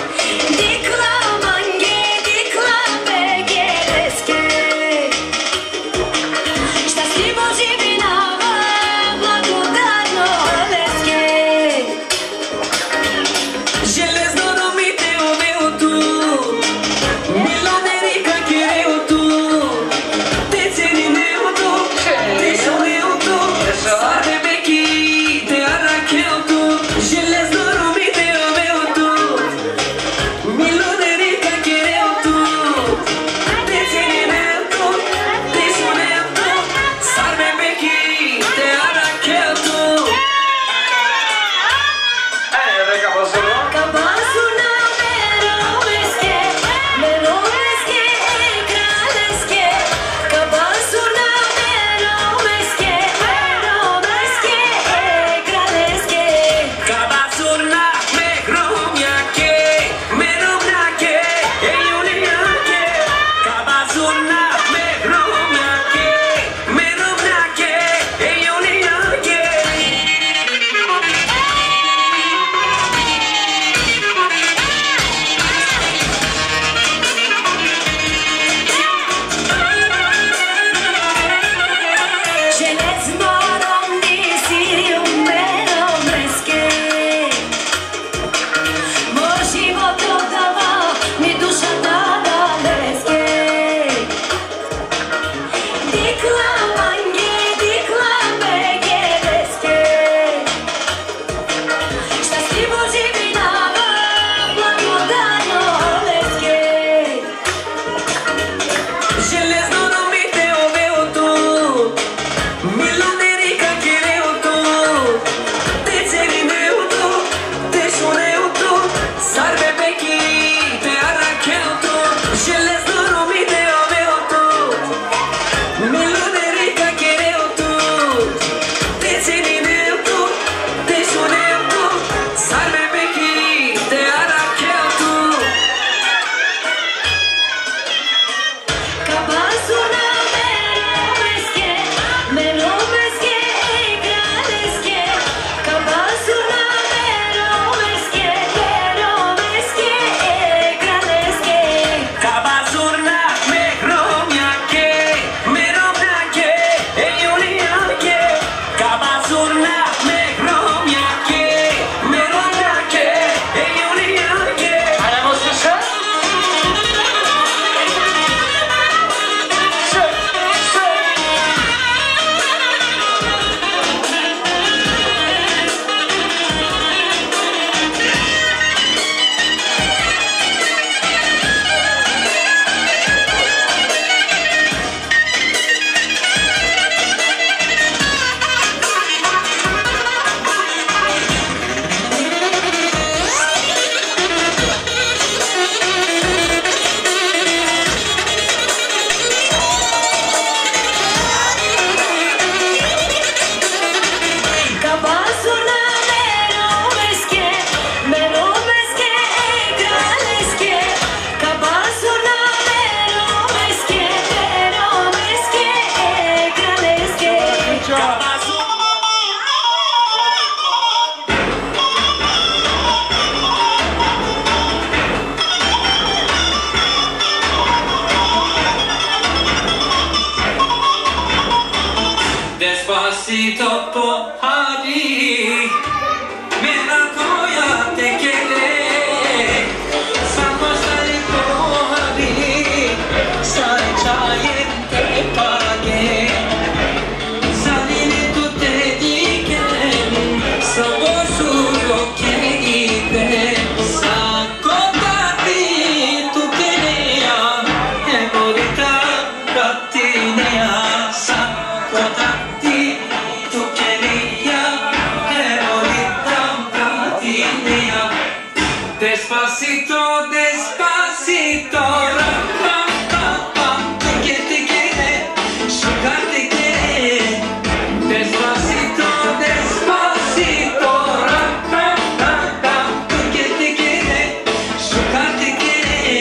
Despacito po hari Mera koya te kere Samajhari ko hari Sare chaye te page Zalile tu te diken Sabo suyo ke ite Sako tati tu keneya Hemorita ratineya Sako tati tu keneya Despacito, despacito, ram, pam, pam, pam, tiki, tiki, sugar, tiki. Despacito, despacito, ram, pam, pam, pam, tiki, tiki, sugar, tiki.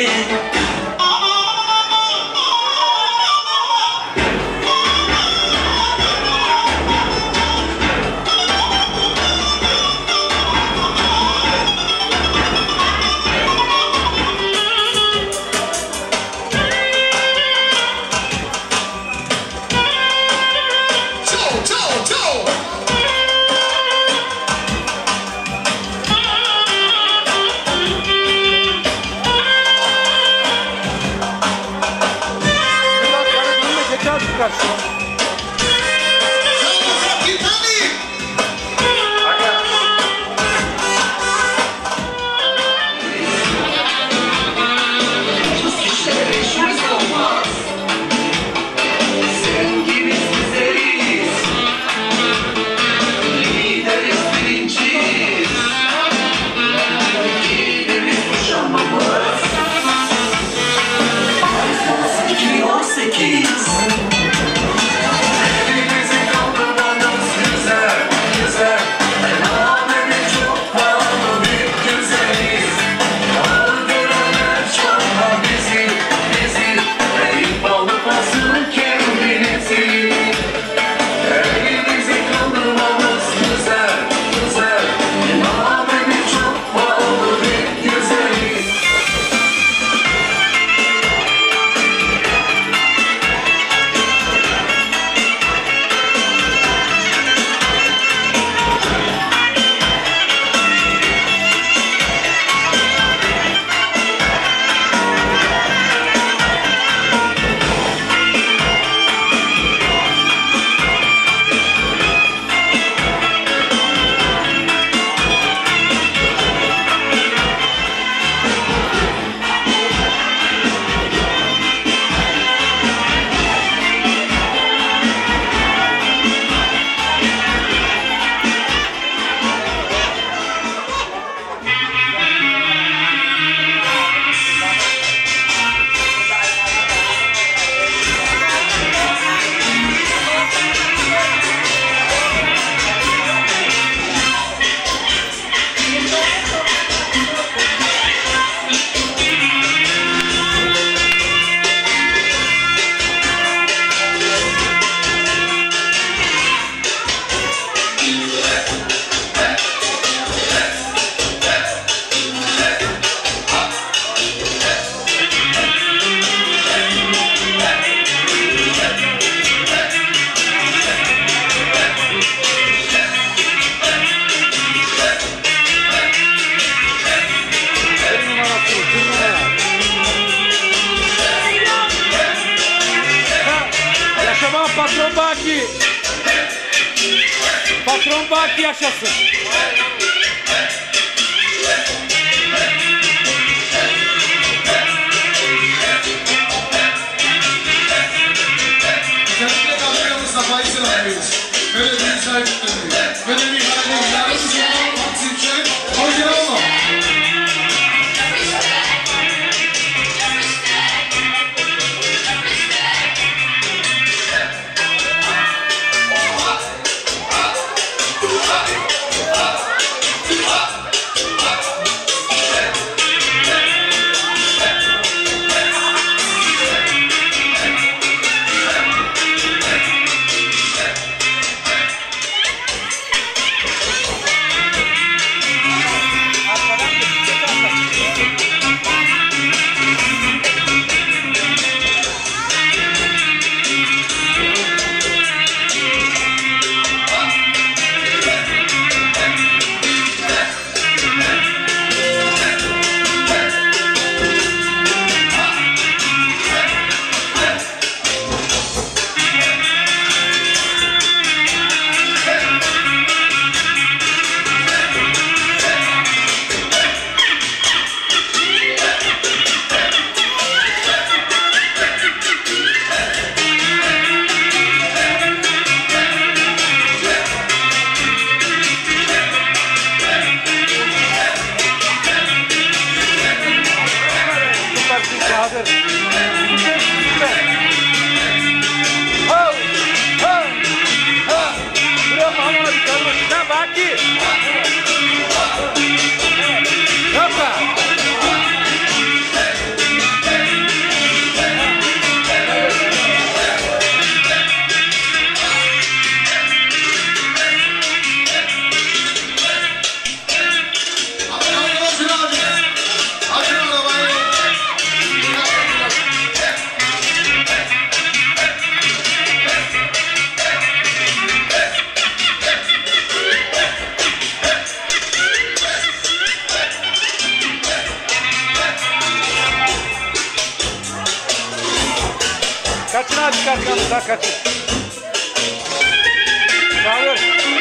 Patron Baki. Patron Baki yaşasın. Özellikle kameramızla Faysal abimiz. Böyle bir insan tutturuyor. Böyle bir hale yardımcı olan Taksim Şen. Orijinal mı? Kaç arkamızdan kaçın. Çağır.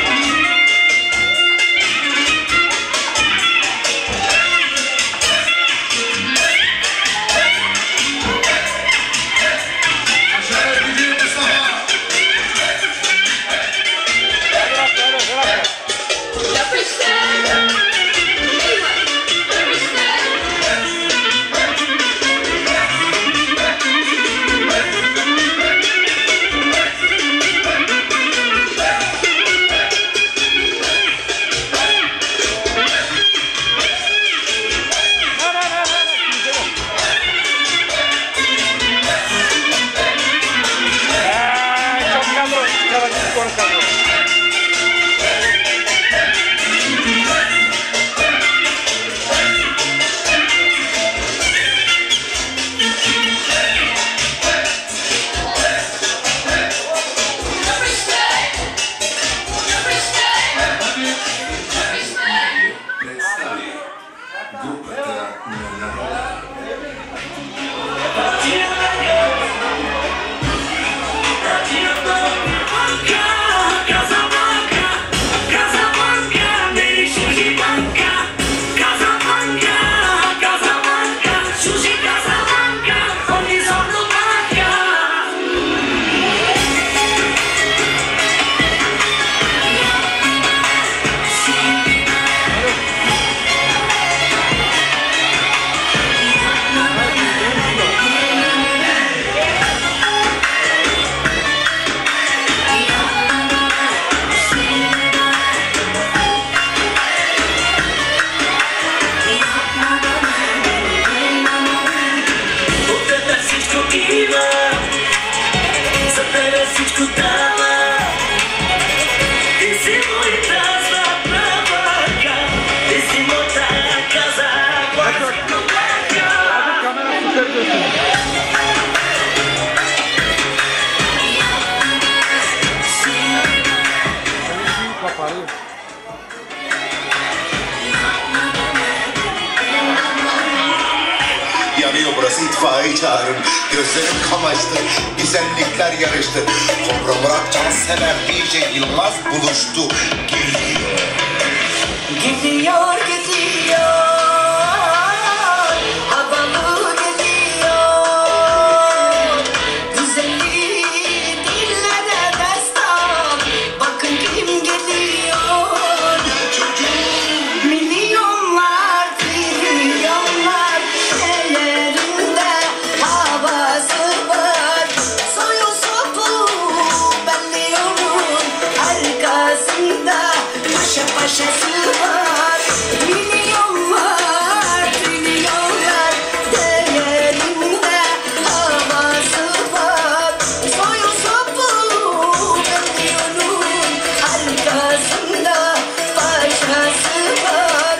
Yanıyor burası, itfaiye çağırın. Gözlerim kamaştı, güzellikler yarıştı. Kobra Murat Cansever DJ Yılmaz buluştu. Geliyor. Gidiyor gidiyor, havalı geliyor. Güzelliği dillere destan, bakın kim geliyor. Milyonlar, trilyonlar, ellerinde havası var. Soyu sopu belli onun arkasında paşa paşası var. Milyonlar, trilyonlar, değerinde havası var. Soyu sopu belli onun arkasında paşası var.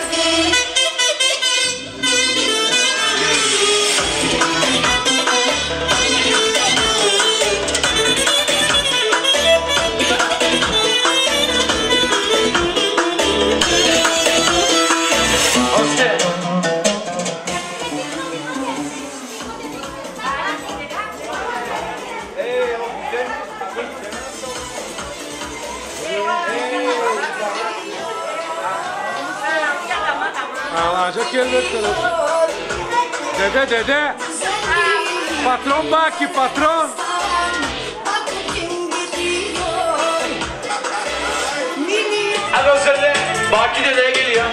Alacak elbette. Dede. Patron Baki, patron. Alo Zerre, Baki dedeye geliyor.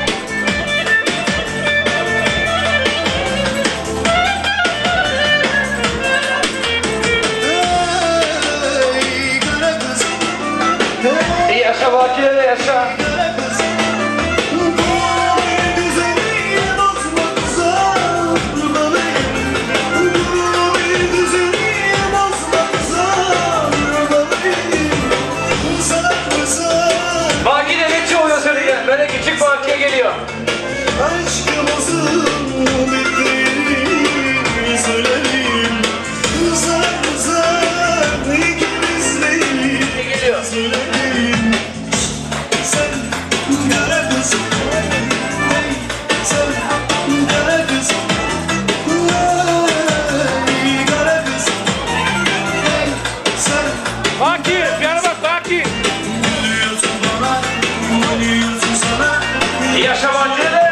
İyi yaşa Baki dede, yaşa. Baki dede çoğuya söyle gel. Böyle küçük Baki'ye Şabancı.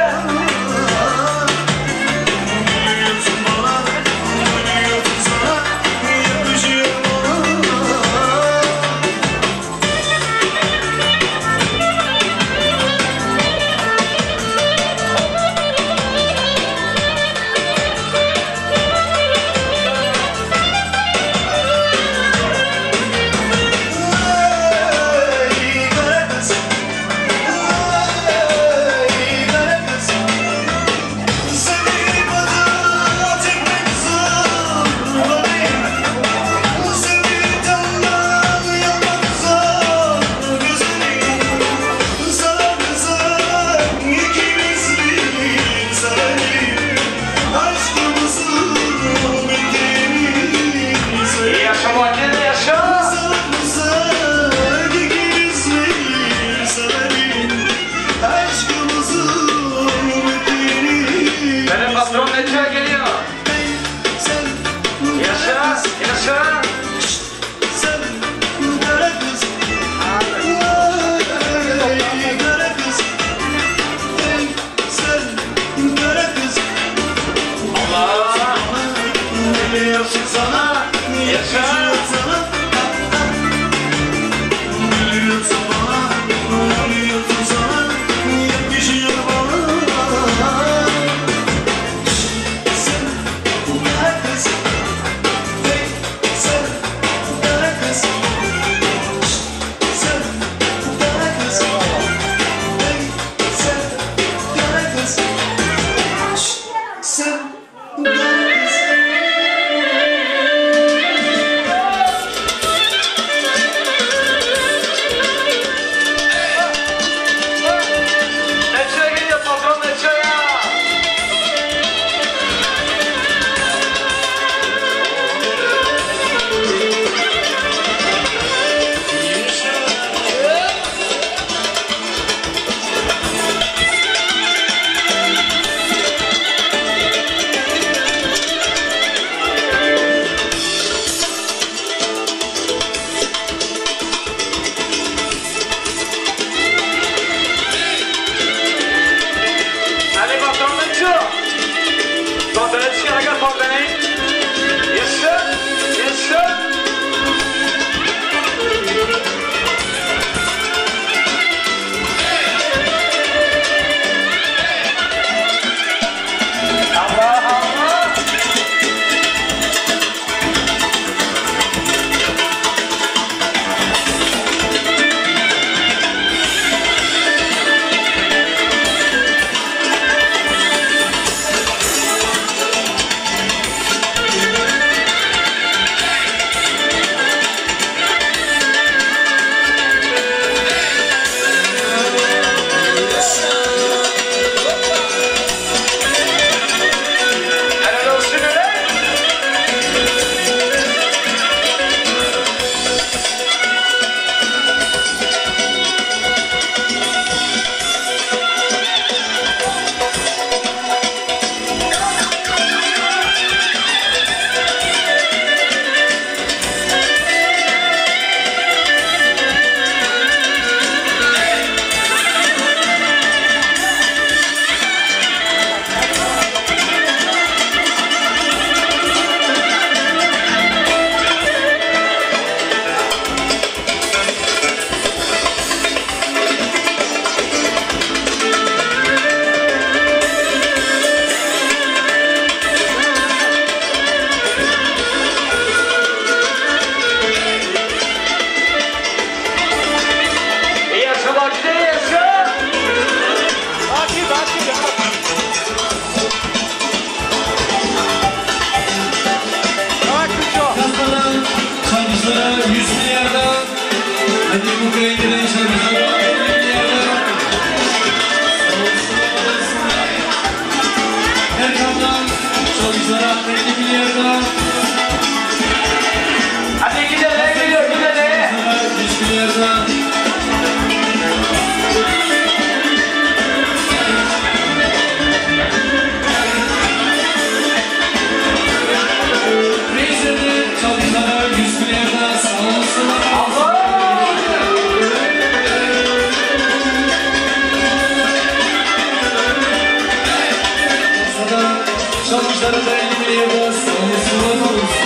Kızlara da 50 milyon bas. Annesine olursun.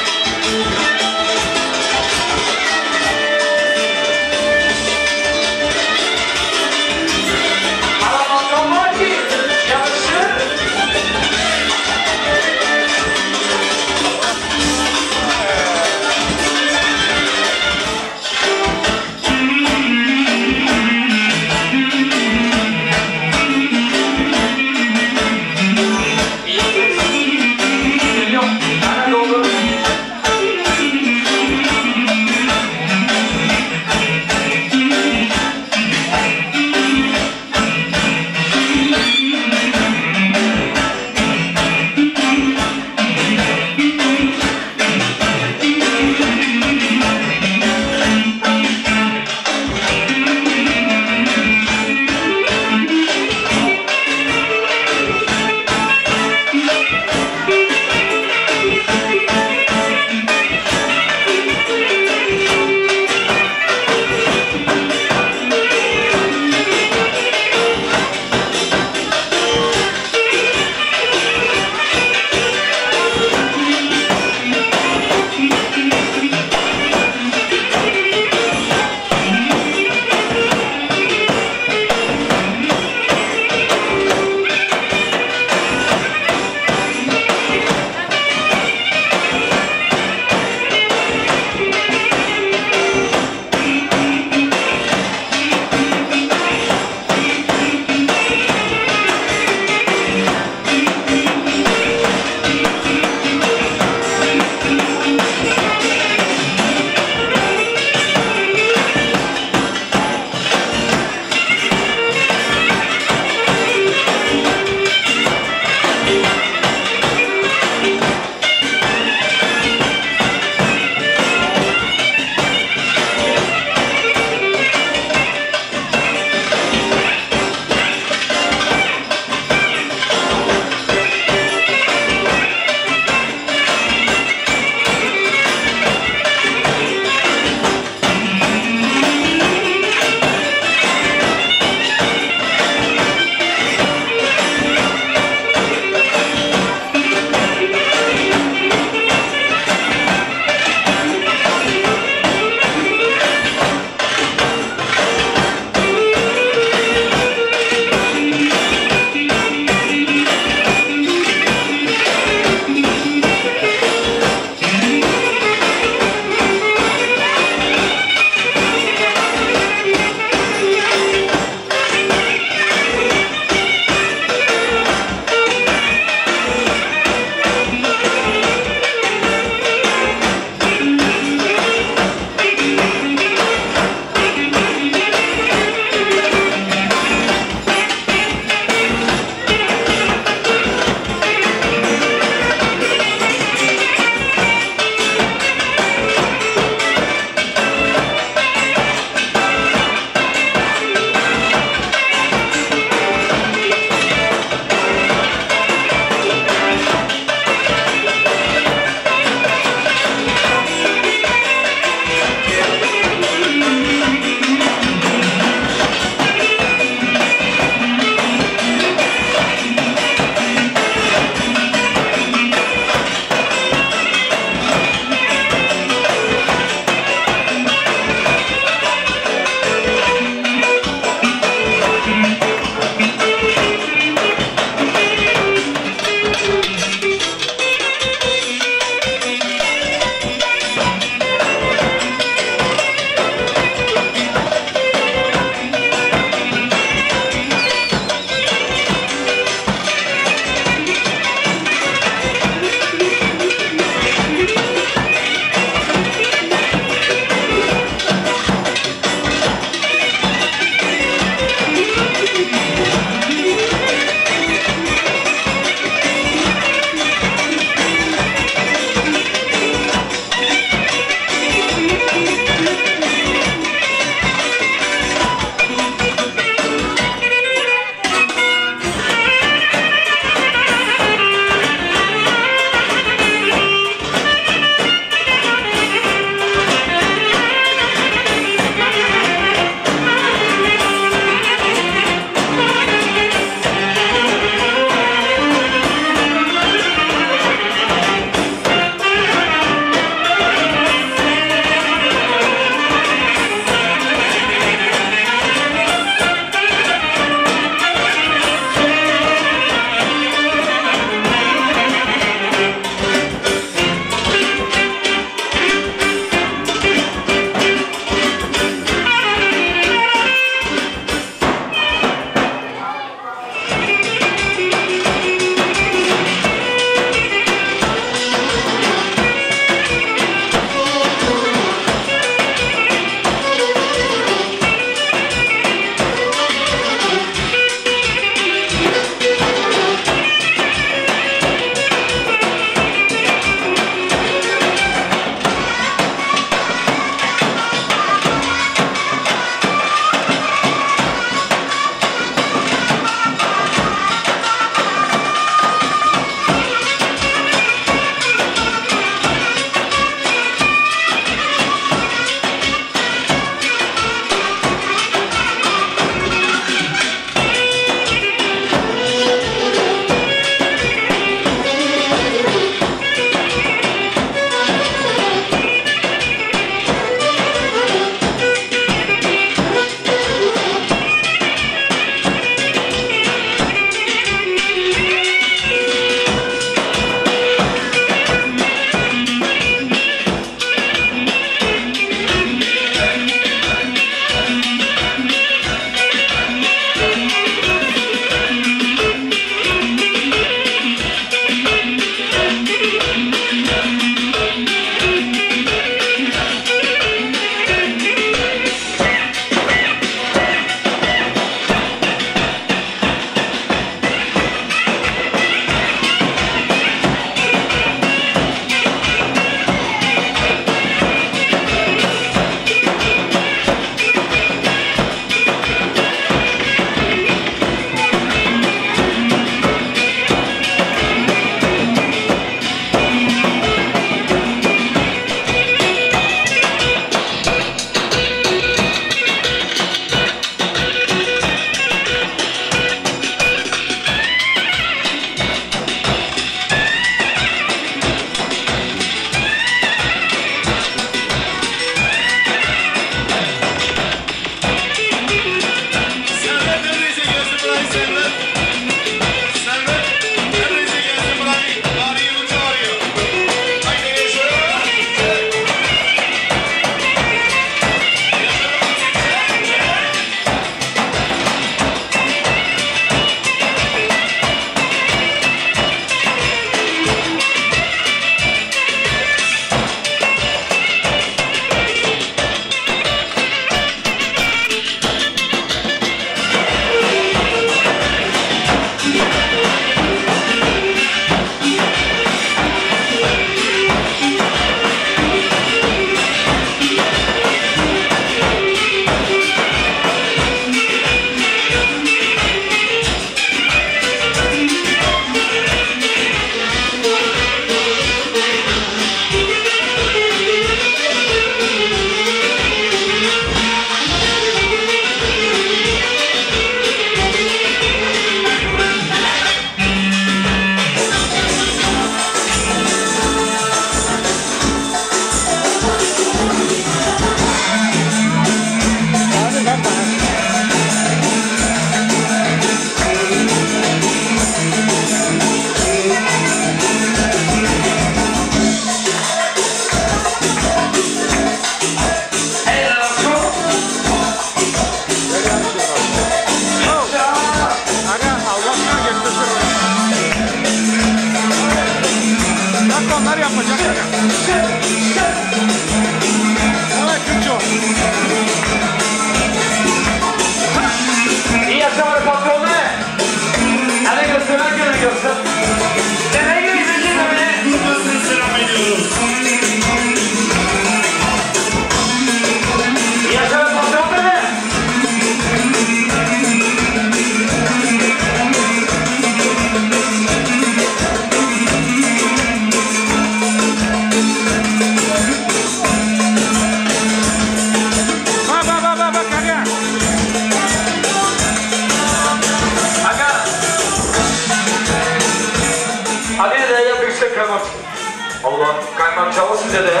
zaman kaymak çava size de.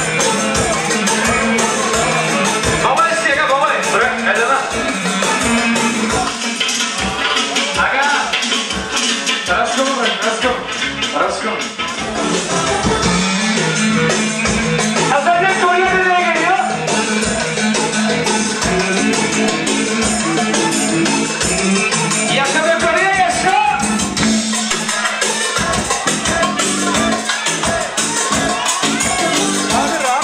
Baba isteyene baba. Bırak edemem. Aga. Let's go, let's go. Let's go. Hazırlık soruya nereye geliyor? Yakın yukarıya yaşa. Hadi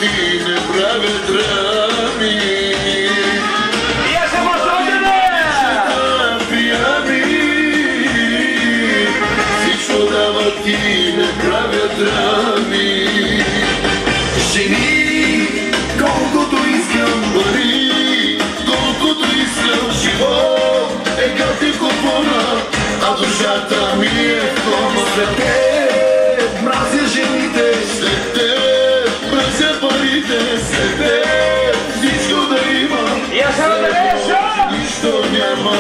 ti ne prave drami. Ja se vas ovdje! Pijani, всичко дава ти не правя драми. Жени, колкото искам пари, колкото искам живот, ега ти купона, а душата ми е в кома. След теб мразя жените, след теб мразя парите, след теб всичко да имам, нищо няма.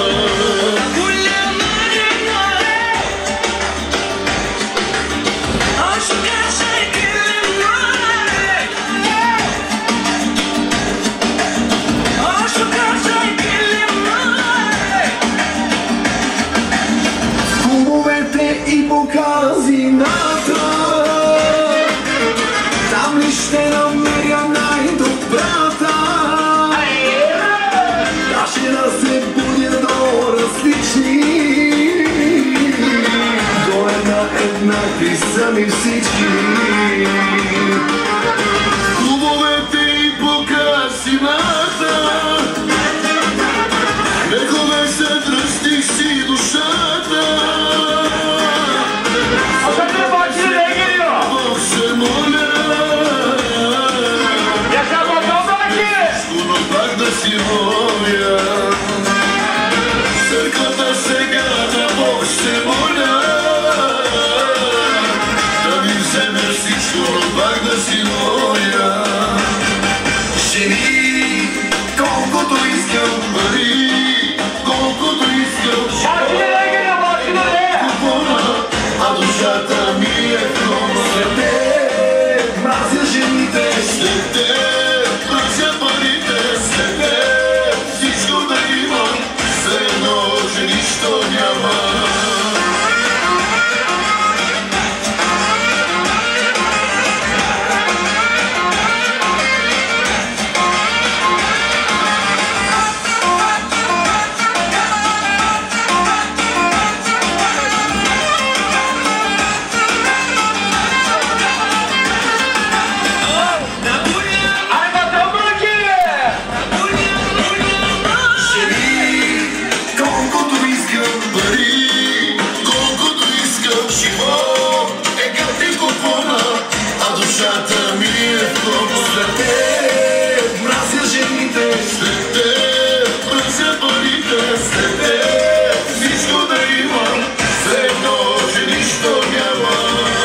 И по казината, там ли ще намеря най-добрата? Даже да се будя до различни, до еднакви са ми всички. Клубовете и по казината, векове се дръстих си душата. Църквата сега на Бог ще моля, да ми вземе всичко, но пак да си моя. Жени, колкото искам пари, колкото искам купона, а душата ми е в кома. След теб мразя жените, след теб мразя парите, след теб всичко да имам, все едно, че нищо няма. Душата ми е в кома. След теб мразя жените, след теб мразя парите, след теб всичко да имам, все едно, че нищо няма.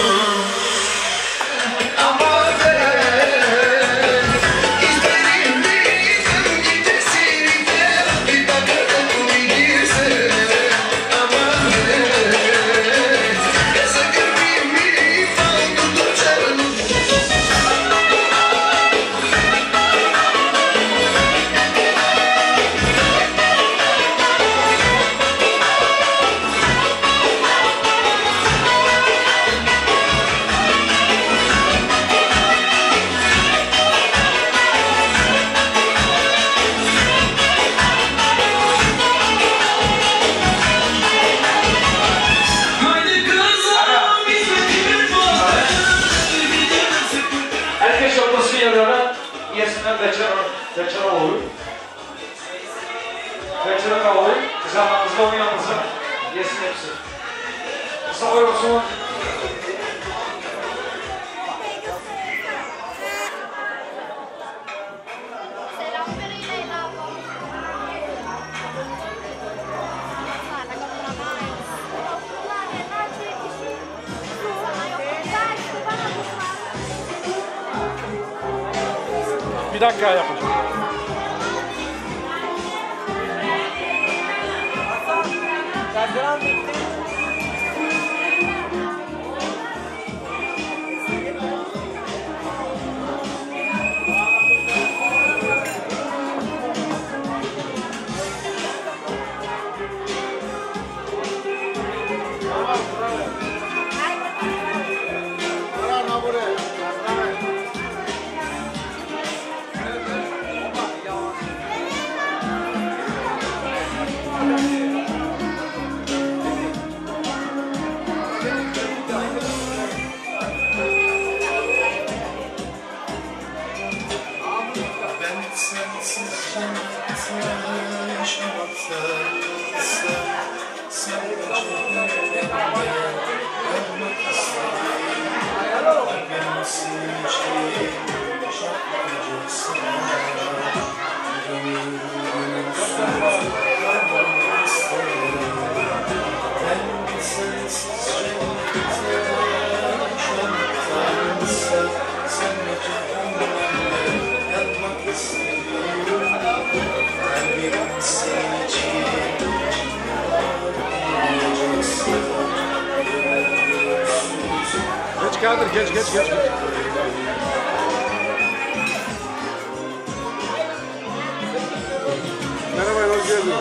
Večera olur. Večera kalır. Zamanınızda oynanırsa yesin hepsi. Sağ olsun. Bir dakika yapacağım. Kadir geç. Merhaba, hoş geldiniz.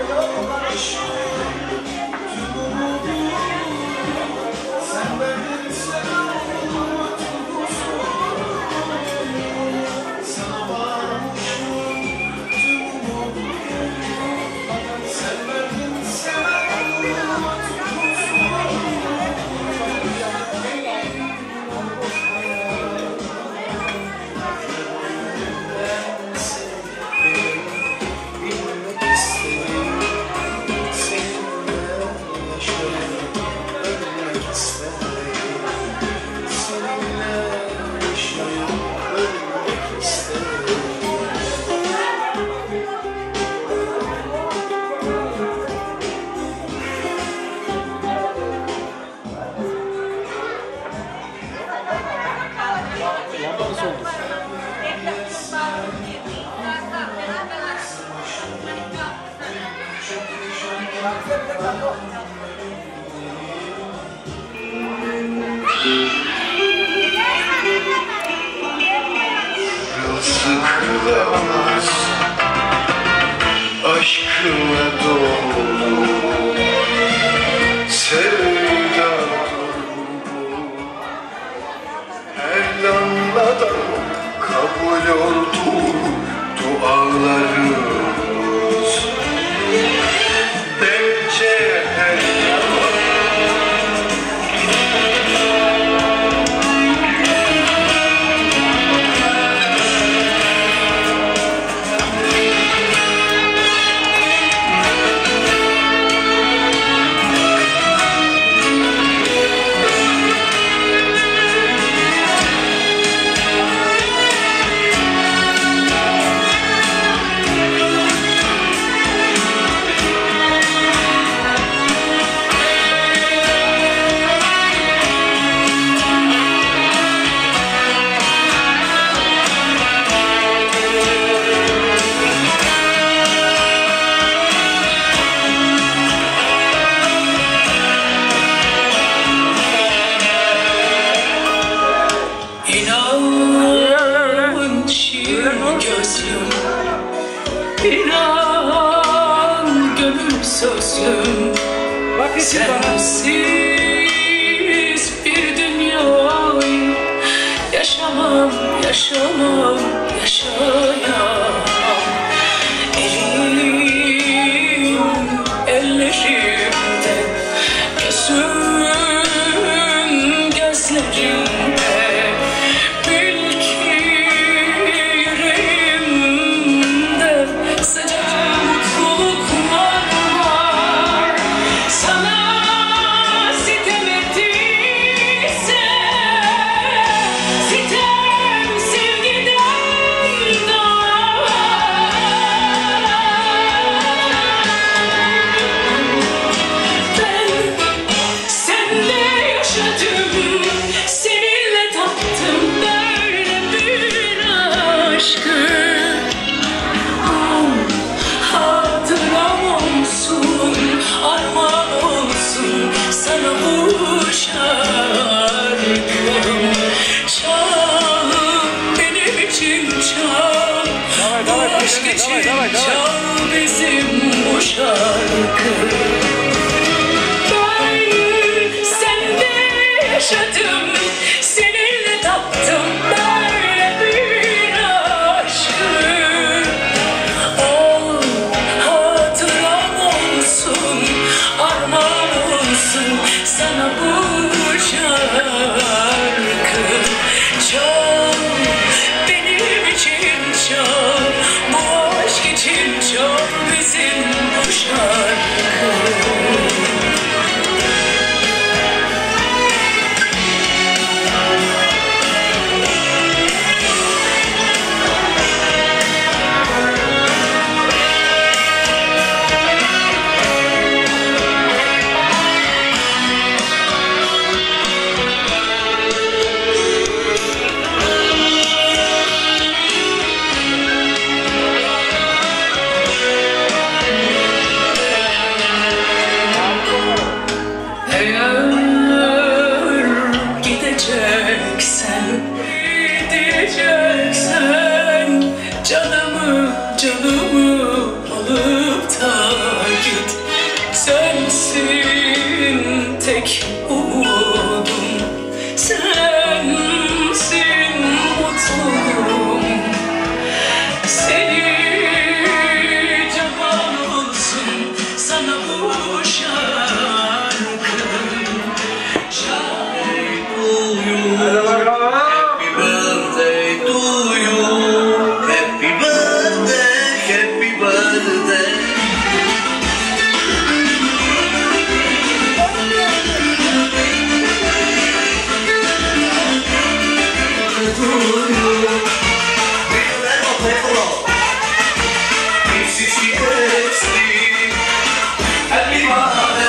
Sıkılamaz aşkına dolu sevda dolu her damladan kabul oldu dualarımız bence her İnan gönül sözüm sensiz bir dünyayı yaşamam, yaşayamam elim ellerimde gözüm gözlerimde Sitem sevgiden birthday to you. Happy birthday to you. It's 60th. Happy birthday.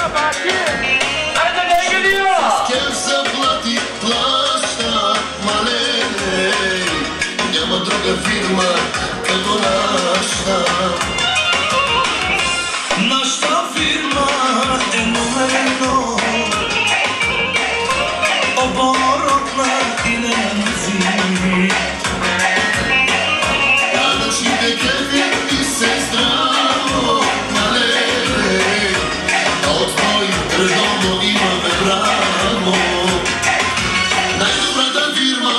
Fatih. Hadi ne geliyor? Kevsa plati plašta malene, nema druga firma kako naša. Naša firma je numerno, oborotna i nenzi. Kada čite kevir ti se zdravo malene, a od tvojih redovo ima me bravo. Najdobrata firma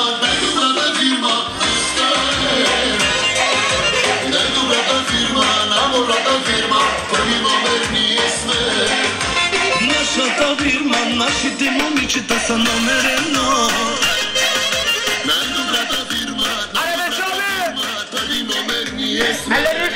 staje. Najdobrata firma, naborata firma, prvi nomer nije sve. Naša ta firma, našите momičeta sa nomereno. Najdobrata firma, prvi nomer nije sve.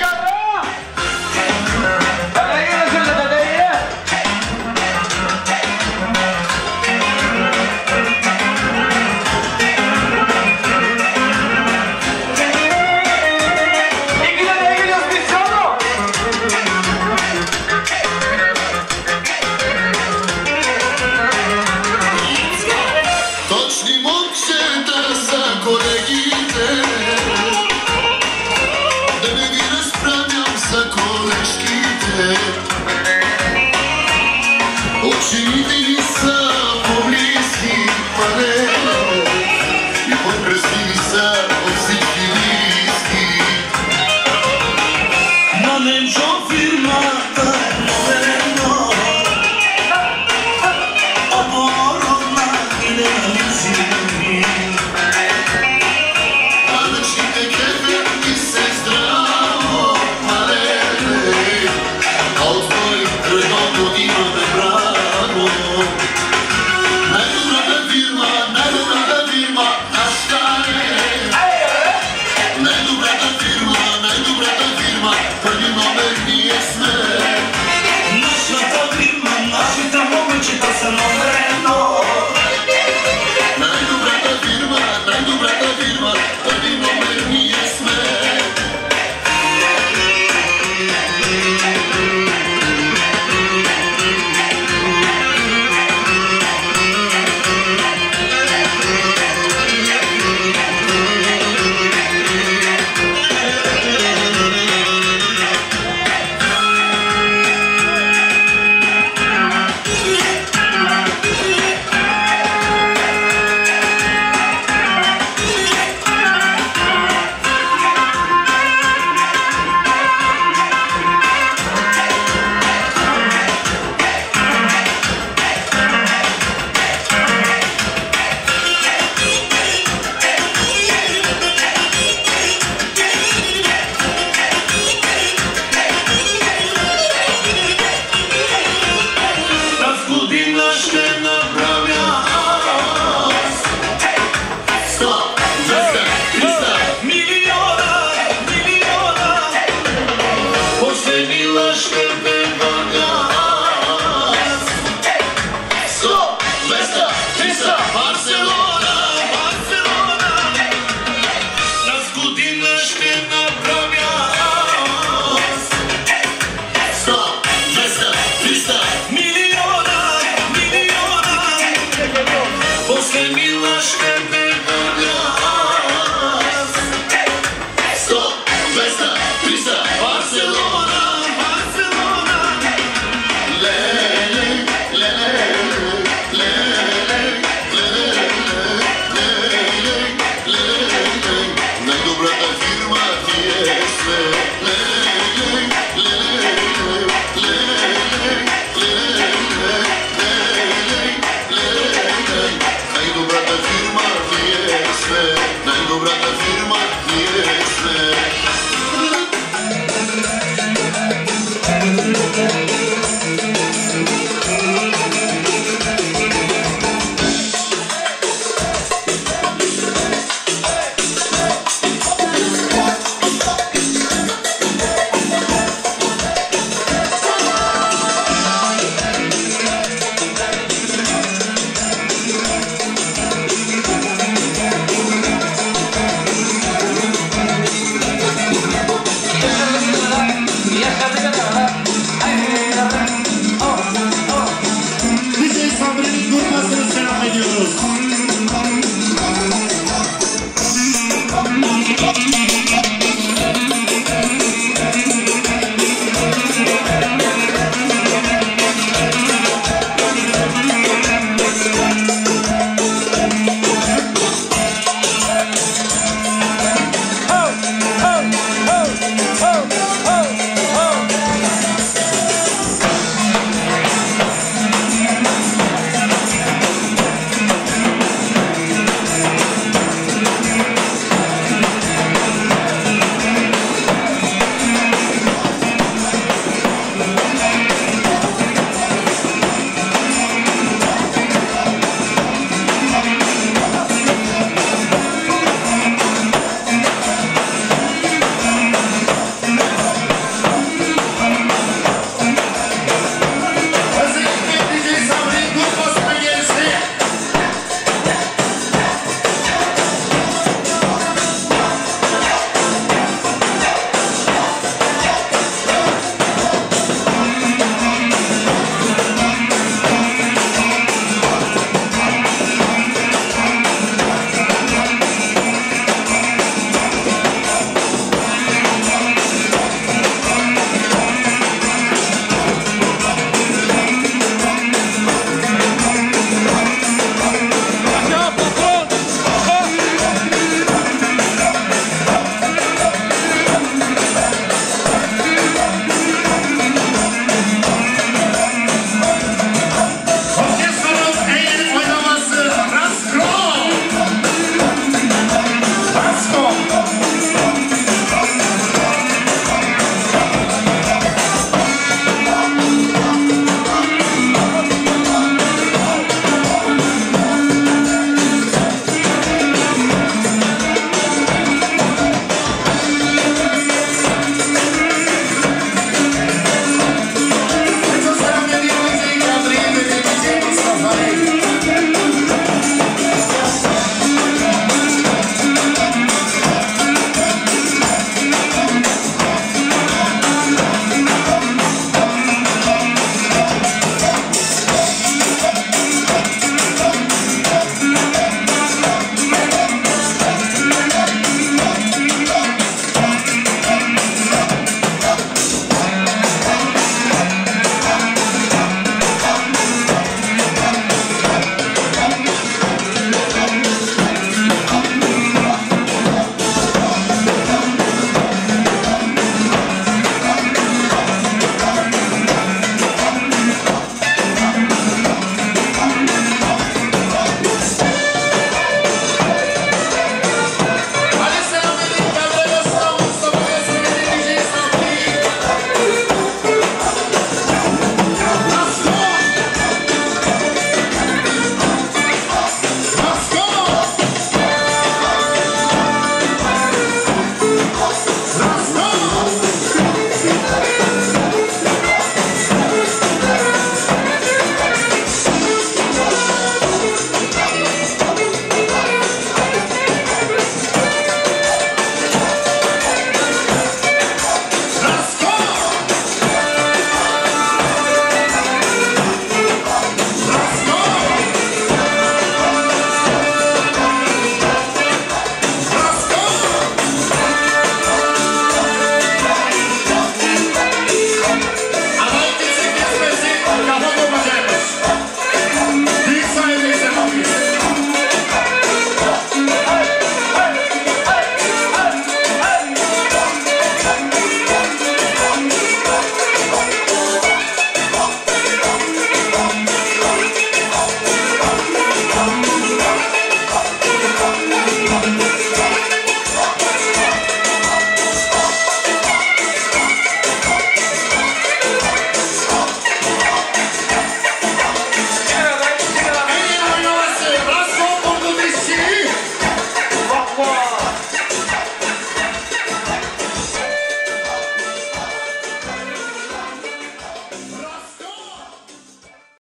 Точни момчета са колегите, да не ви разправям за колежките. Учените